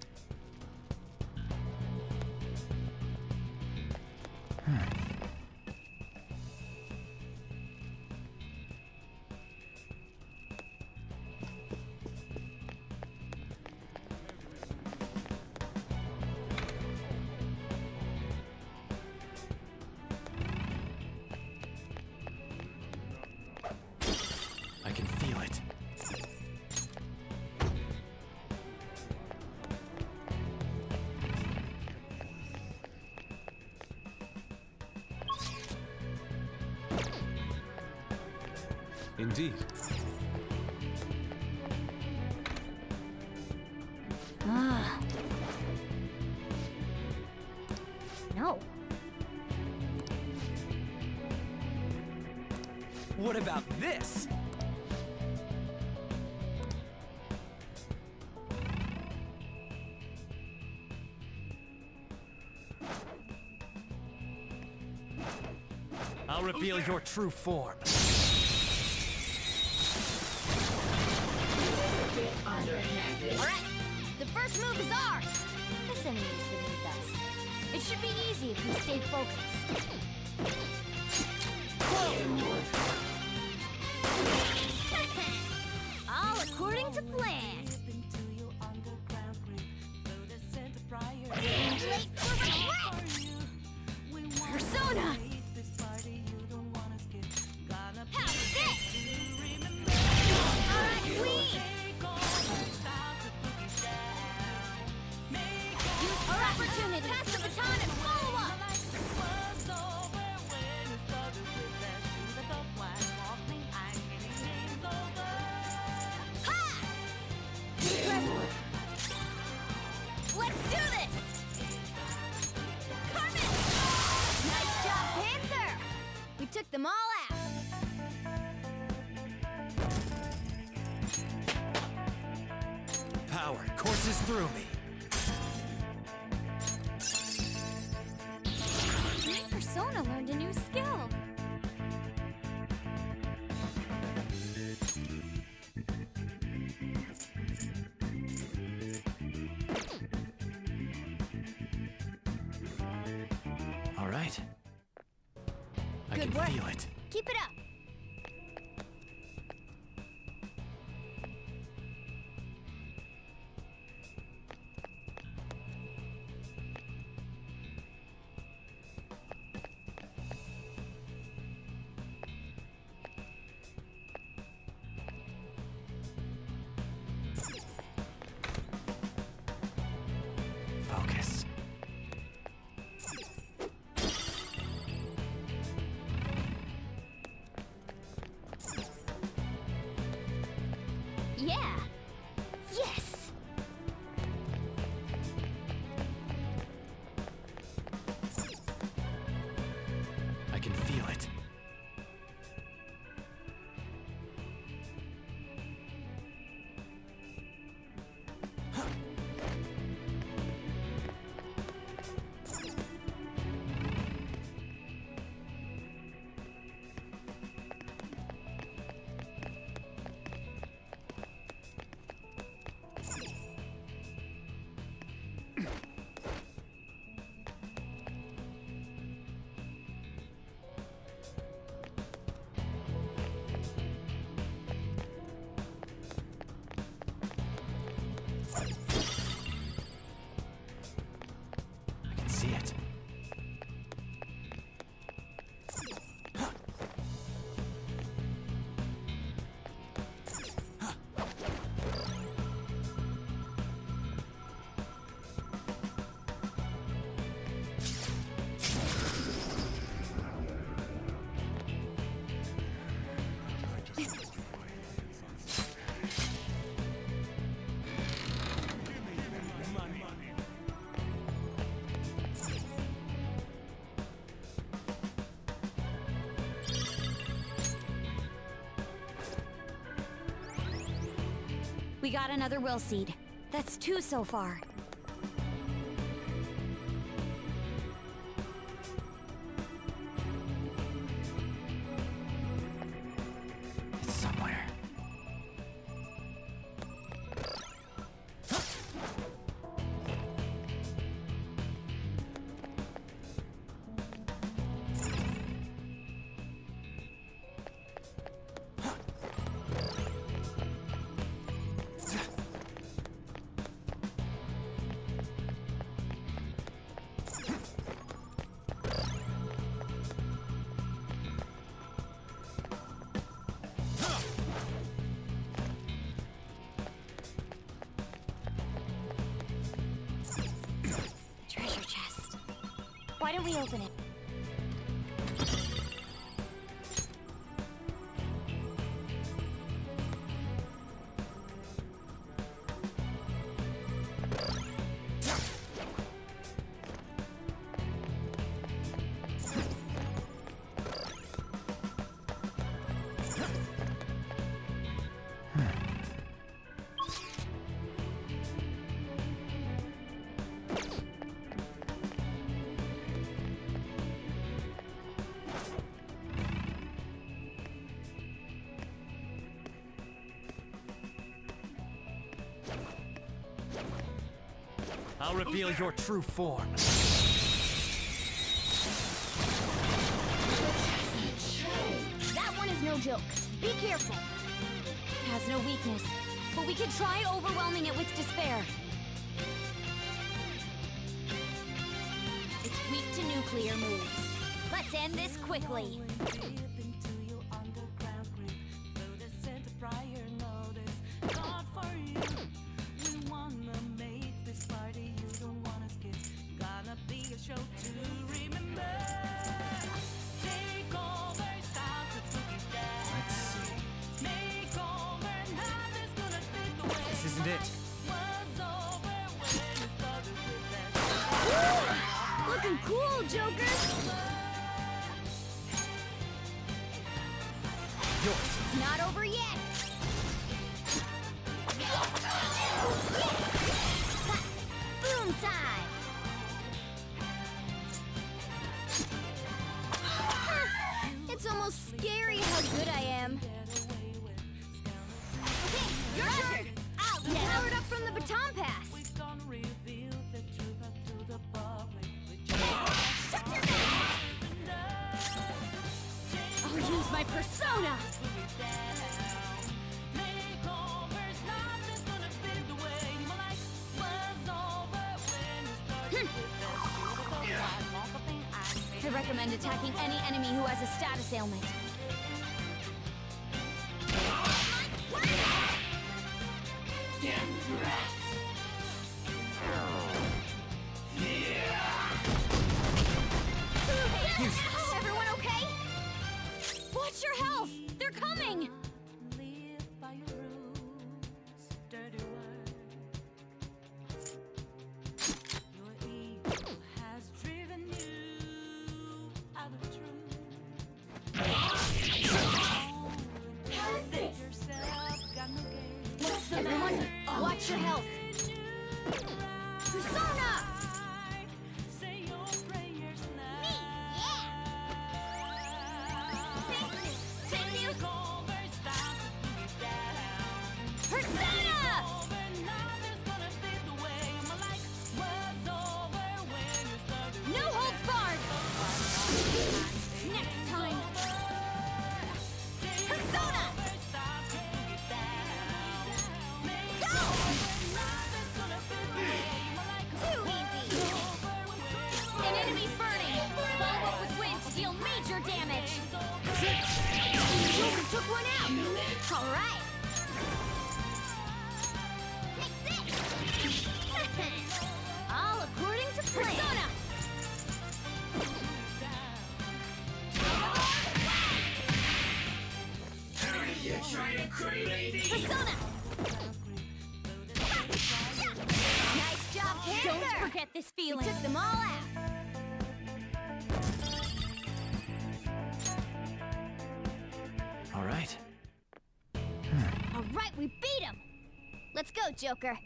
I can feel it. Indeed. Ah. No. What about this? I'll reveal your true form. Alright, the first move is ours! This enemy's beneath us. It should be easy if we stay focused. All according to plan. Late for regret! Persona! How's this? Alright, Queen! Use our opportunity! Pass the baton and follow up! Ha! Let's do this! Carmen! Nice job, Panther! We took them all out. Power courses through me. My persona learned a new skill. All right. I Good can work. feel it. Keep it up. Focus. Yeah. Yes. I can feel it. I can see it. We got another will seed. That's 2 so far. don't we open it? I'll reveal your true form. That one is no joke. Be careful. It has no weakness, but we could try overwhelming it with despair. It's weak to nuclear moves. Let's end this quickly. Isn't it? Looking cool, Joker! Yours. It's not over yet! Ha! Boom time! It's almost scary how good I am. Okay, your turn! I'll powered up from the baton pass! I'll use my persona! I recommend attacking any enemy who has a status ailment. Everyone okay? Watch your health! They're coming! Everyone, watch your health! Persona! Thank you! Persona! No holds barred! Next time! Persona! Go! Too easy! An enemy's burning! Follow up with wind to deal major damage! Joker took one out! Alright! Take this! All according to plan! Persona! Persona! Nice job, Panther! Don't forget this feeling! We took them all out! All right. Alright, we beat him! Let's go, Joker!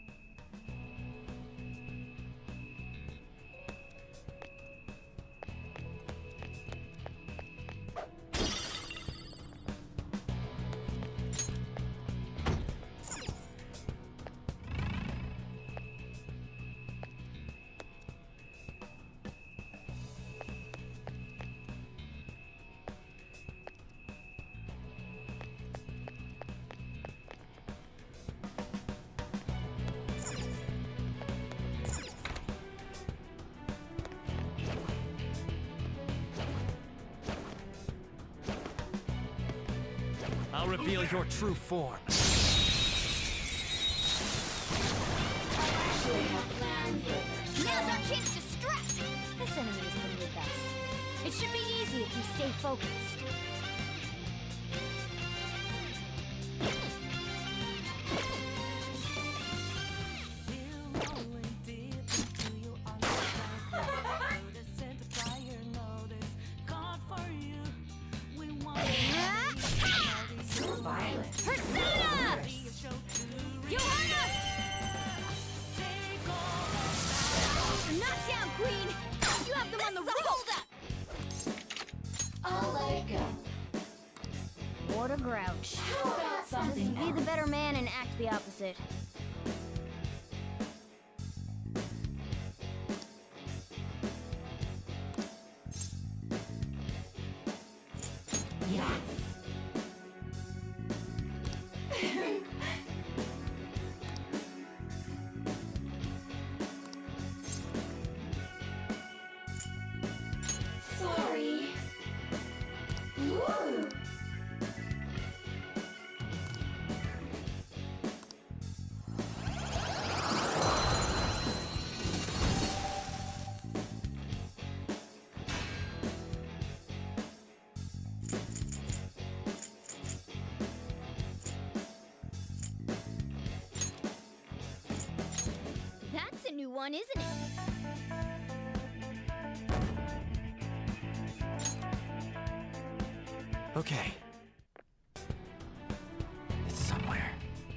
I'll reveal your true form. Now's our chance to strike! This enemy is beneath us. It should be easy if you stay focused. Persona! Joanna! Knock down, Queen! You have them on the hold up! I'll let it go. What a grouch. How about something Be the better man and act the opposite. Yes. Sorry. Woo! That's a new one, isn't it? Okay. It's somewhere.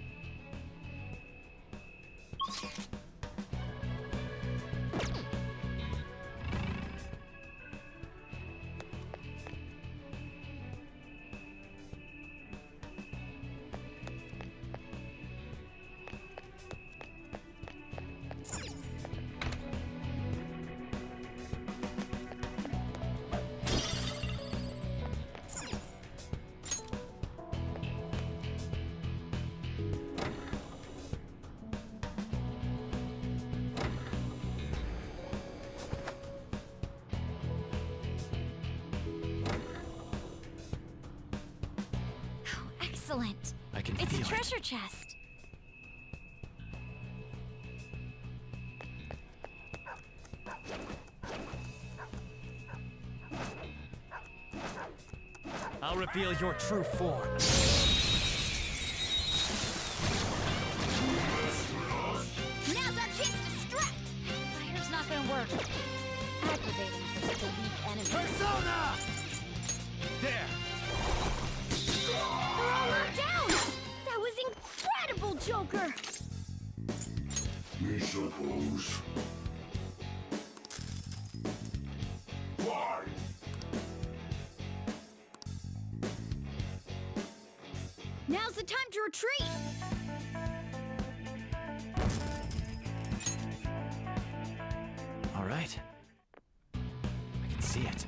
Excellent. I can It's feel a it. treasure chest. I'll reveal your true form. Now's our chance to strike! Fire's not gonna work. Aggravating for such a weak enemy. Persona! There! They're all knocked down! That was incredible, Joker! We suppose. Why? Now's the time to retreat! All right. I can see it.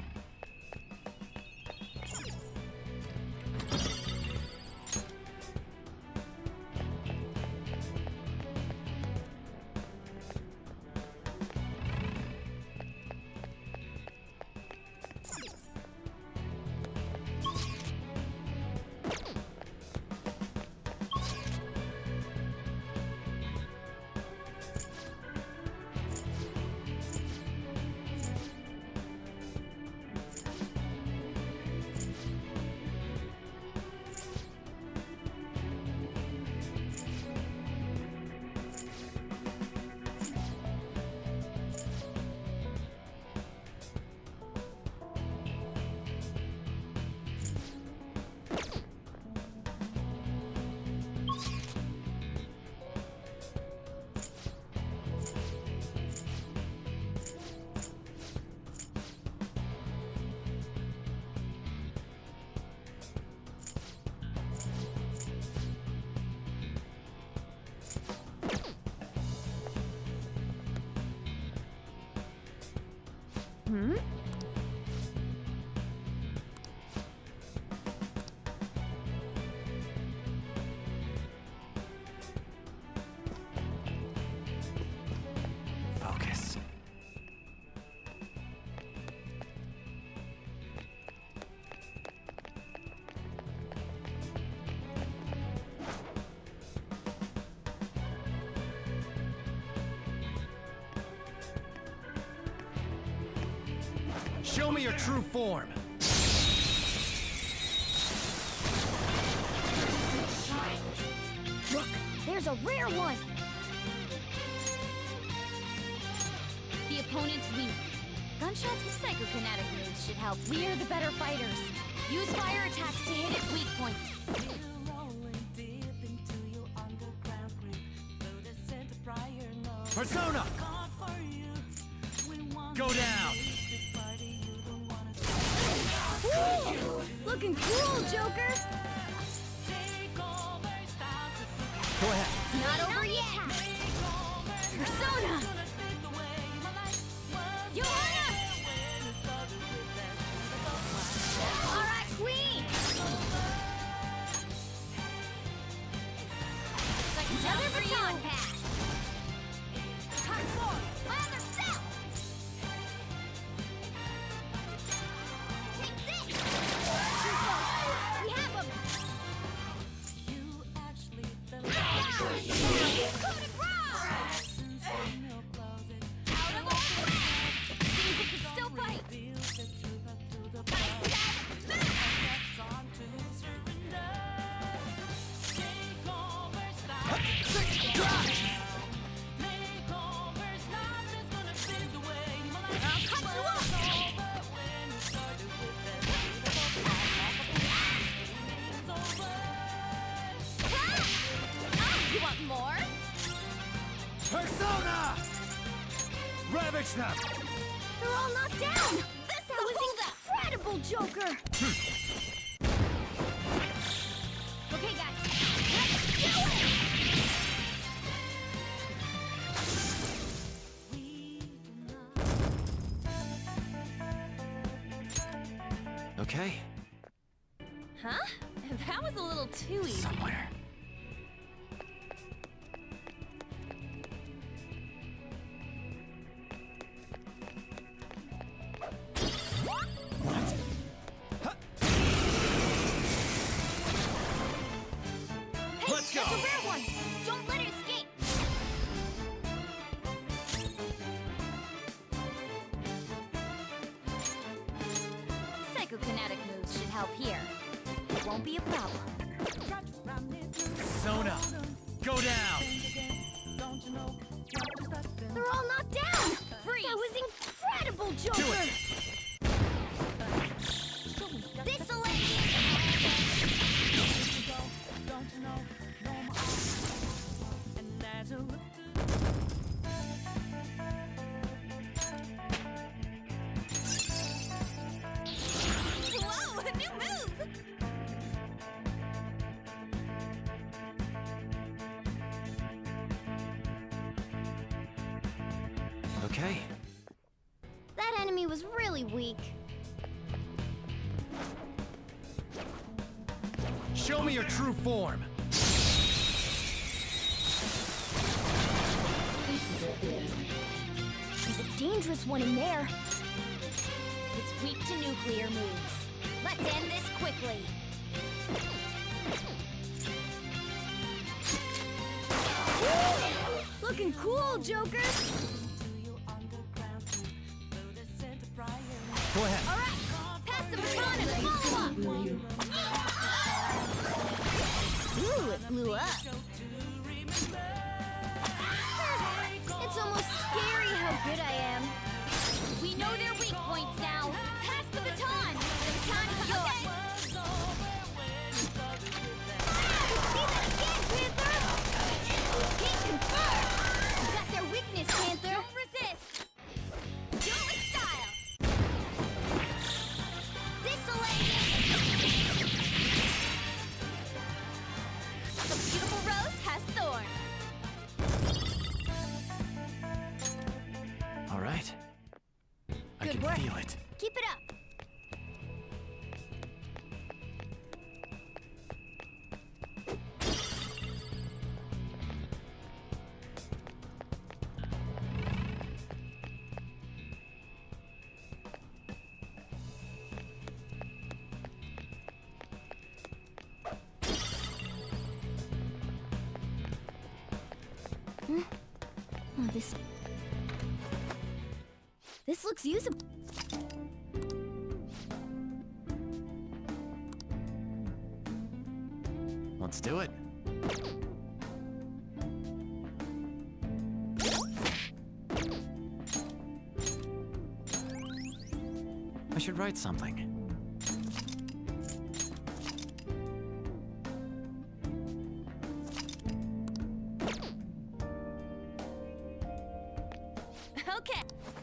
Hmm? Focus. Show me your true form. Look, there's a rare one. The opponent's weak. Gunshots with psychokinetic moves should help. We're the better fighters. Use fire attacks to hit its weak point. Persona! Go down! Ooh, looking cool, Joker. Go ahead. It's not over yet. Persona. Joanna. All right, Queen. Like another baton pass. Cut forward. My other self. Take this. We have him. Coated bra! Out of order! Seems it can still fight. You want more? Persona! Ravage them! They're all knocked down! That was incredible, Joker! Okay, guys, let's do it! Okay. Huh? That was a little too easy. Somewhere. Let's go! That's a rare one! Don't let it escape! Psychokinetic moves should help here. It won't be a problem. Persona! Go down! They're all knocked down! Freeze! That was incredible, Joker! Do it! This'll let Whoa, a new move! Okay. That enemy was really weak. Show me your true form. There's a dangerous one in there. It's weak to nuclear moves. Let's end this quickly. Woo! Looking cool, Joker! Go ahead. All right, pass the baton and follow up! Ooh, it blew up. It's almost scary how good I am. We know their weak points now. Pass the baton. The baton's yours. See that again, Panther! Can't confirm. You got their weakness, Panther. Don't resist. Do it with style. This'll let The beautiful rose has thorns. All right. I Good can work. feel it. Keep it up. Oh, this looks usable. Let's do it. I should write something. Okay.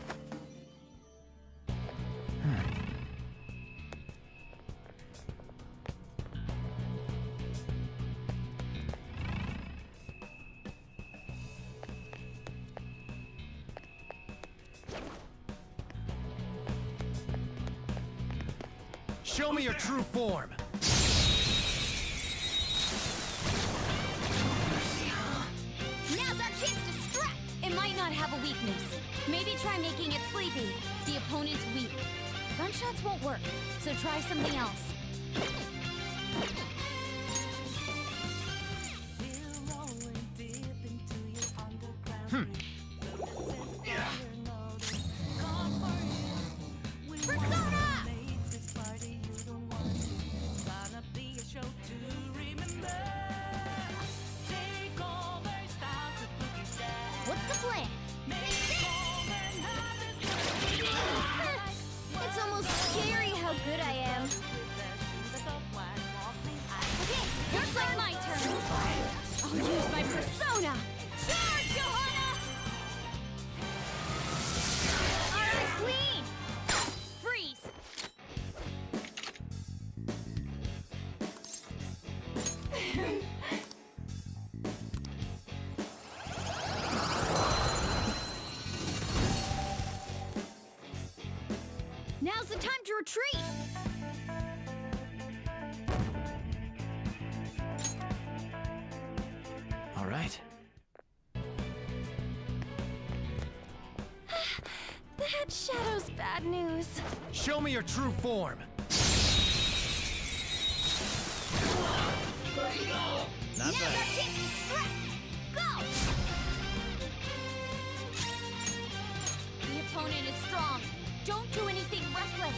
Show me your true form. Now's our chance to strike! It might not have a weakness. Maybe try making it sleepy. The opponent's weak. Gunshots won't work, so try something else. Persona! What's the plan? It's almost scary how good I am. Okay, looks like my turn. I'll use my persona. Charge, Johanna! Alright, clean! Freeze! Now's the time to retreat! All right. That shadow's bad news. Show me your true form. Not Now's our bad. chance to strike! Go! The opponent is strong. Don't do anything reckless.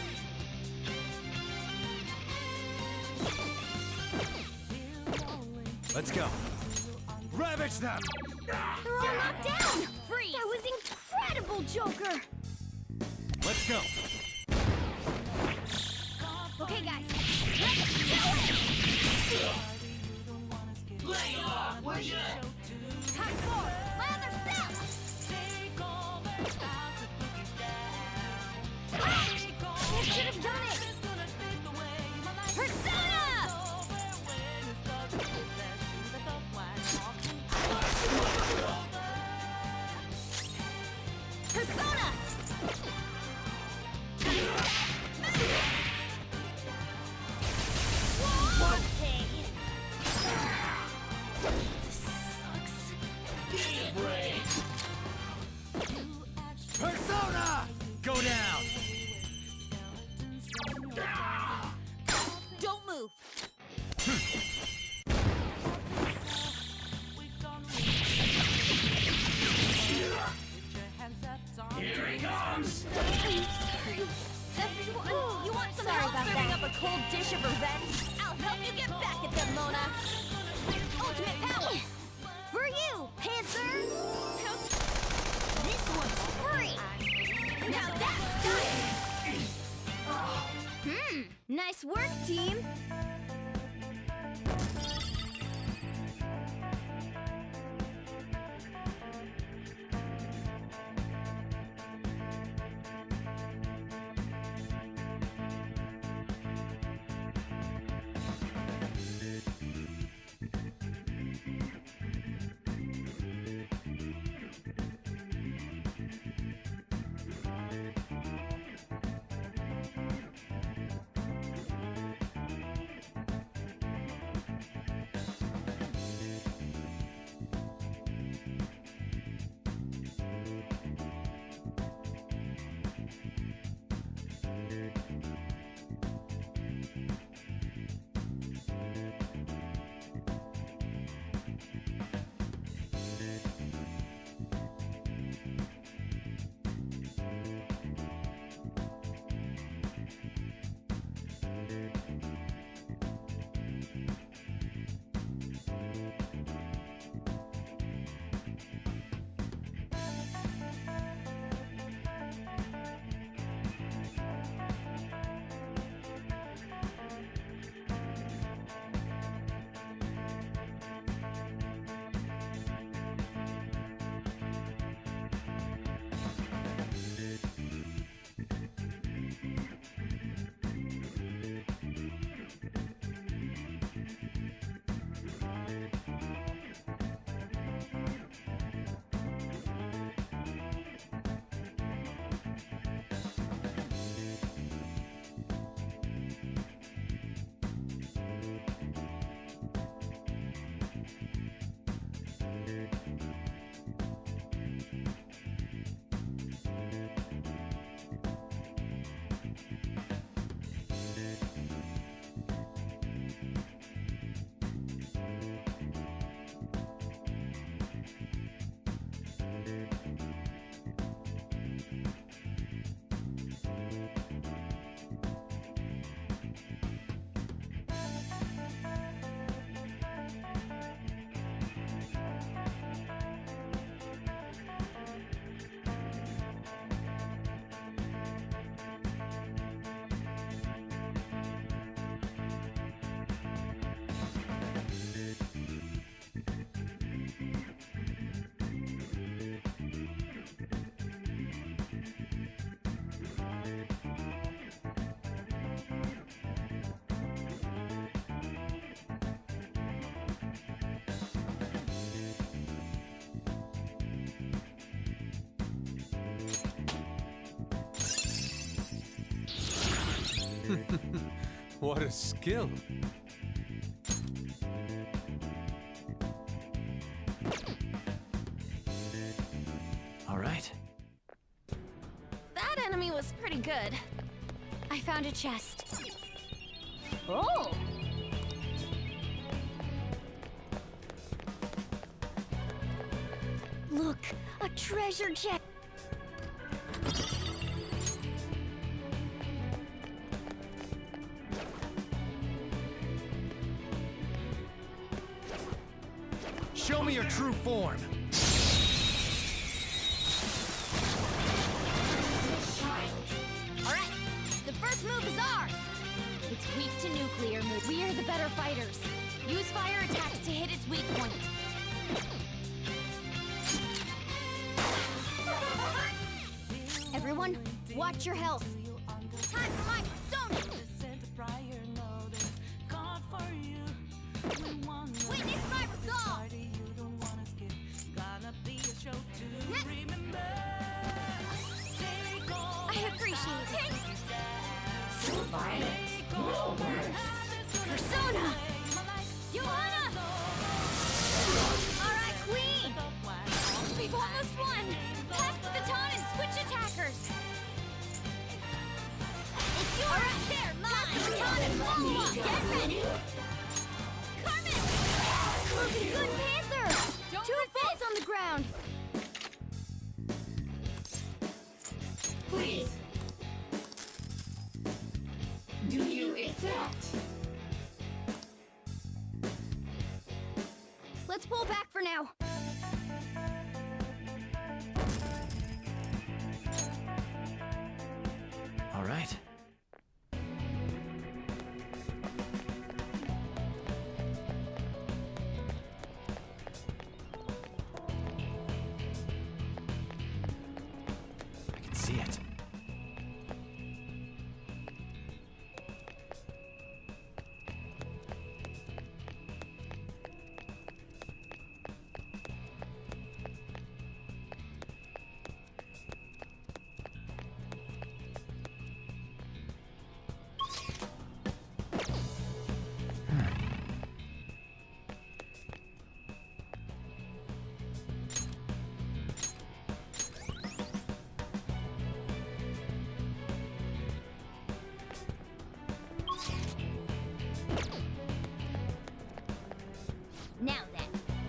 Let's go. Ravage them! They're all knocked down! Freeze! That was incredible, Joker! Let's go. Okay, guys. Let's do it! Lay off, would ya? Time for lather cell! I should have done it! Persona! Persona! What? This sucks. Give me a break. Persona! Go down! Don't move! Here he comes. Everyone, you want some Sorry help about serving that. up a cold dish of revenge? I'll help you get back at them, Mona! Ultimate power! For you, Panther! This one's free! Now that's done! Nice work, team! What a skill. All right. That enemy was pretty good. I found a chest. Oh! Look, a treasure chest. Show me your true form. Alright, the first move is ours! It's weak to nuclear move. We are the better fighters. Use fire attacks to hit its weak point. Everyone, watch your health. Time for my persona! Witness my resolve! I appreciate it. Persona! Johanna! Alright, Queen! We've almost won. Pass the baton and switch attackers. It's yours! Alright, there, mine! Baton and blow up! Get ready! Carmen! Good Panther. Two falls on the ground. Please. Do you accept? Let's pull back for now. All right. I can see it. Now then.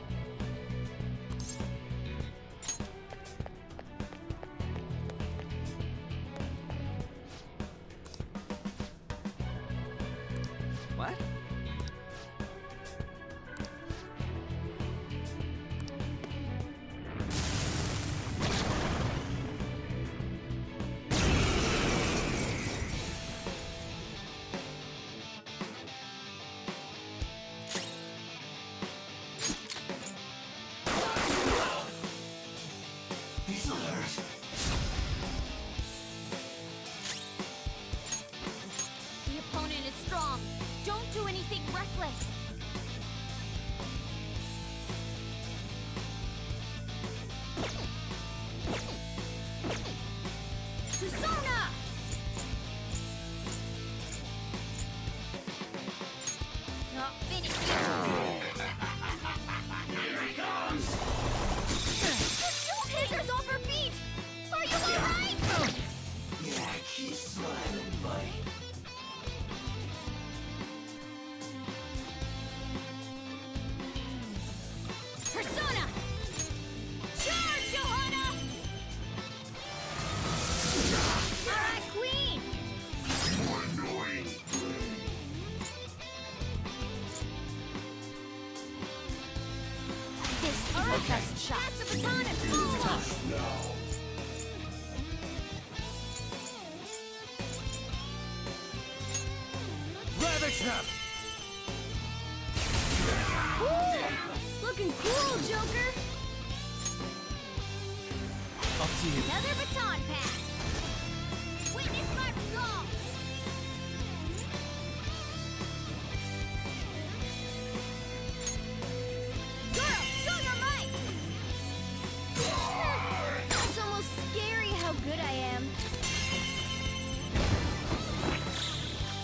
What? These others. The opponent is strong. Don't do anything reckless. Persona! Not finished yet. Here he comes! Taker's off her feet! Are you alright? Yeah, keep smiling, buddy. Persona! Charge, Johanna! Alright, Queen! You annoying. This is Alright, the best shot. pass the baton and follow up! Now. Ravage them! Looking cool, Joker! Up to you. Another baton pass! Witness my resolve! Zoro, show your might! It's almost scary how good I am.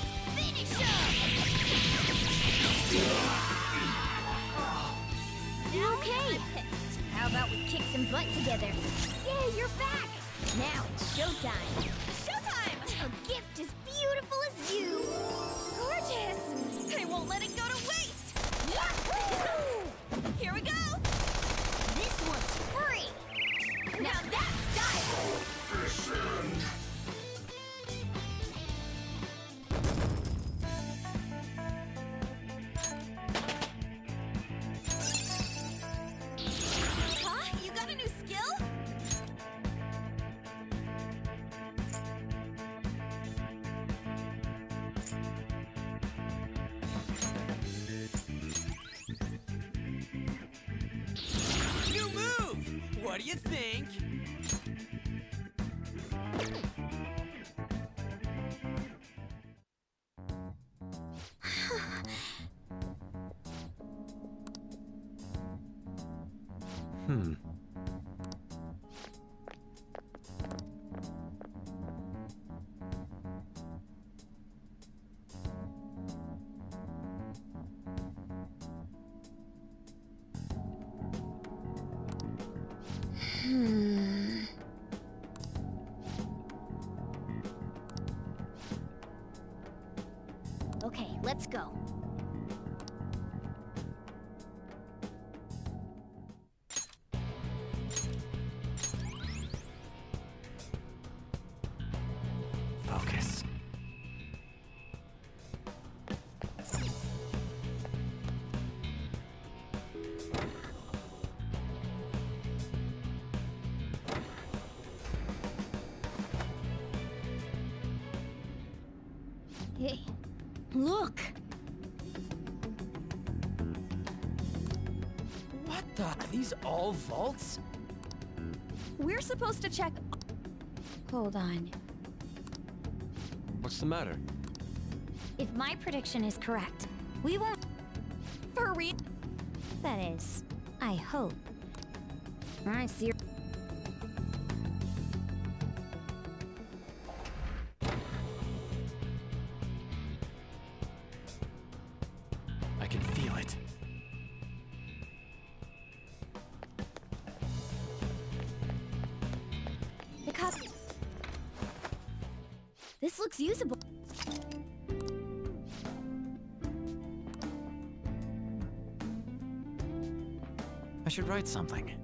butt together. Yay, you're back! Now it's showtime. Showtime! A gift as beautiful as you. Gorgeous! I won't let it go to waste! Here we go! This one's free. Now that's style. Descend. Huh? You got a new skill? New move! What do you think? Okay, let's go. Focus. Hey, look! What the? Are these all vaults? We're supposed to check. Hold on. What's the matter? If my prediction is correct, we won't. For real? That is, I hope. I see. I can feel it. The cop. This looks usable. I should write something.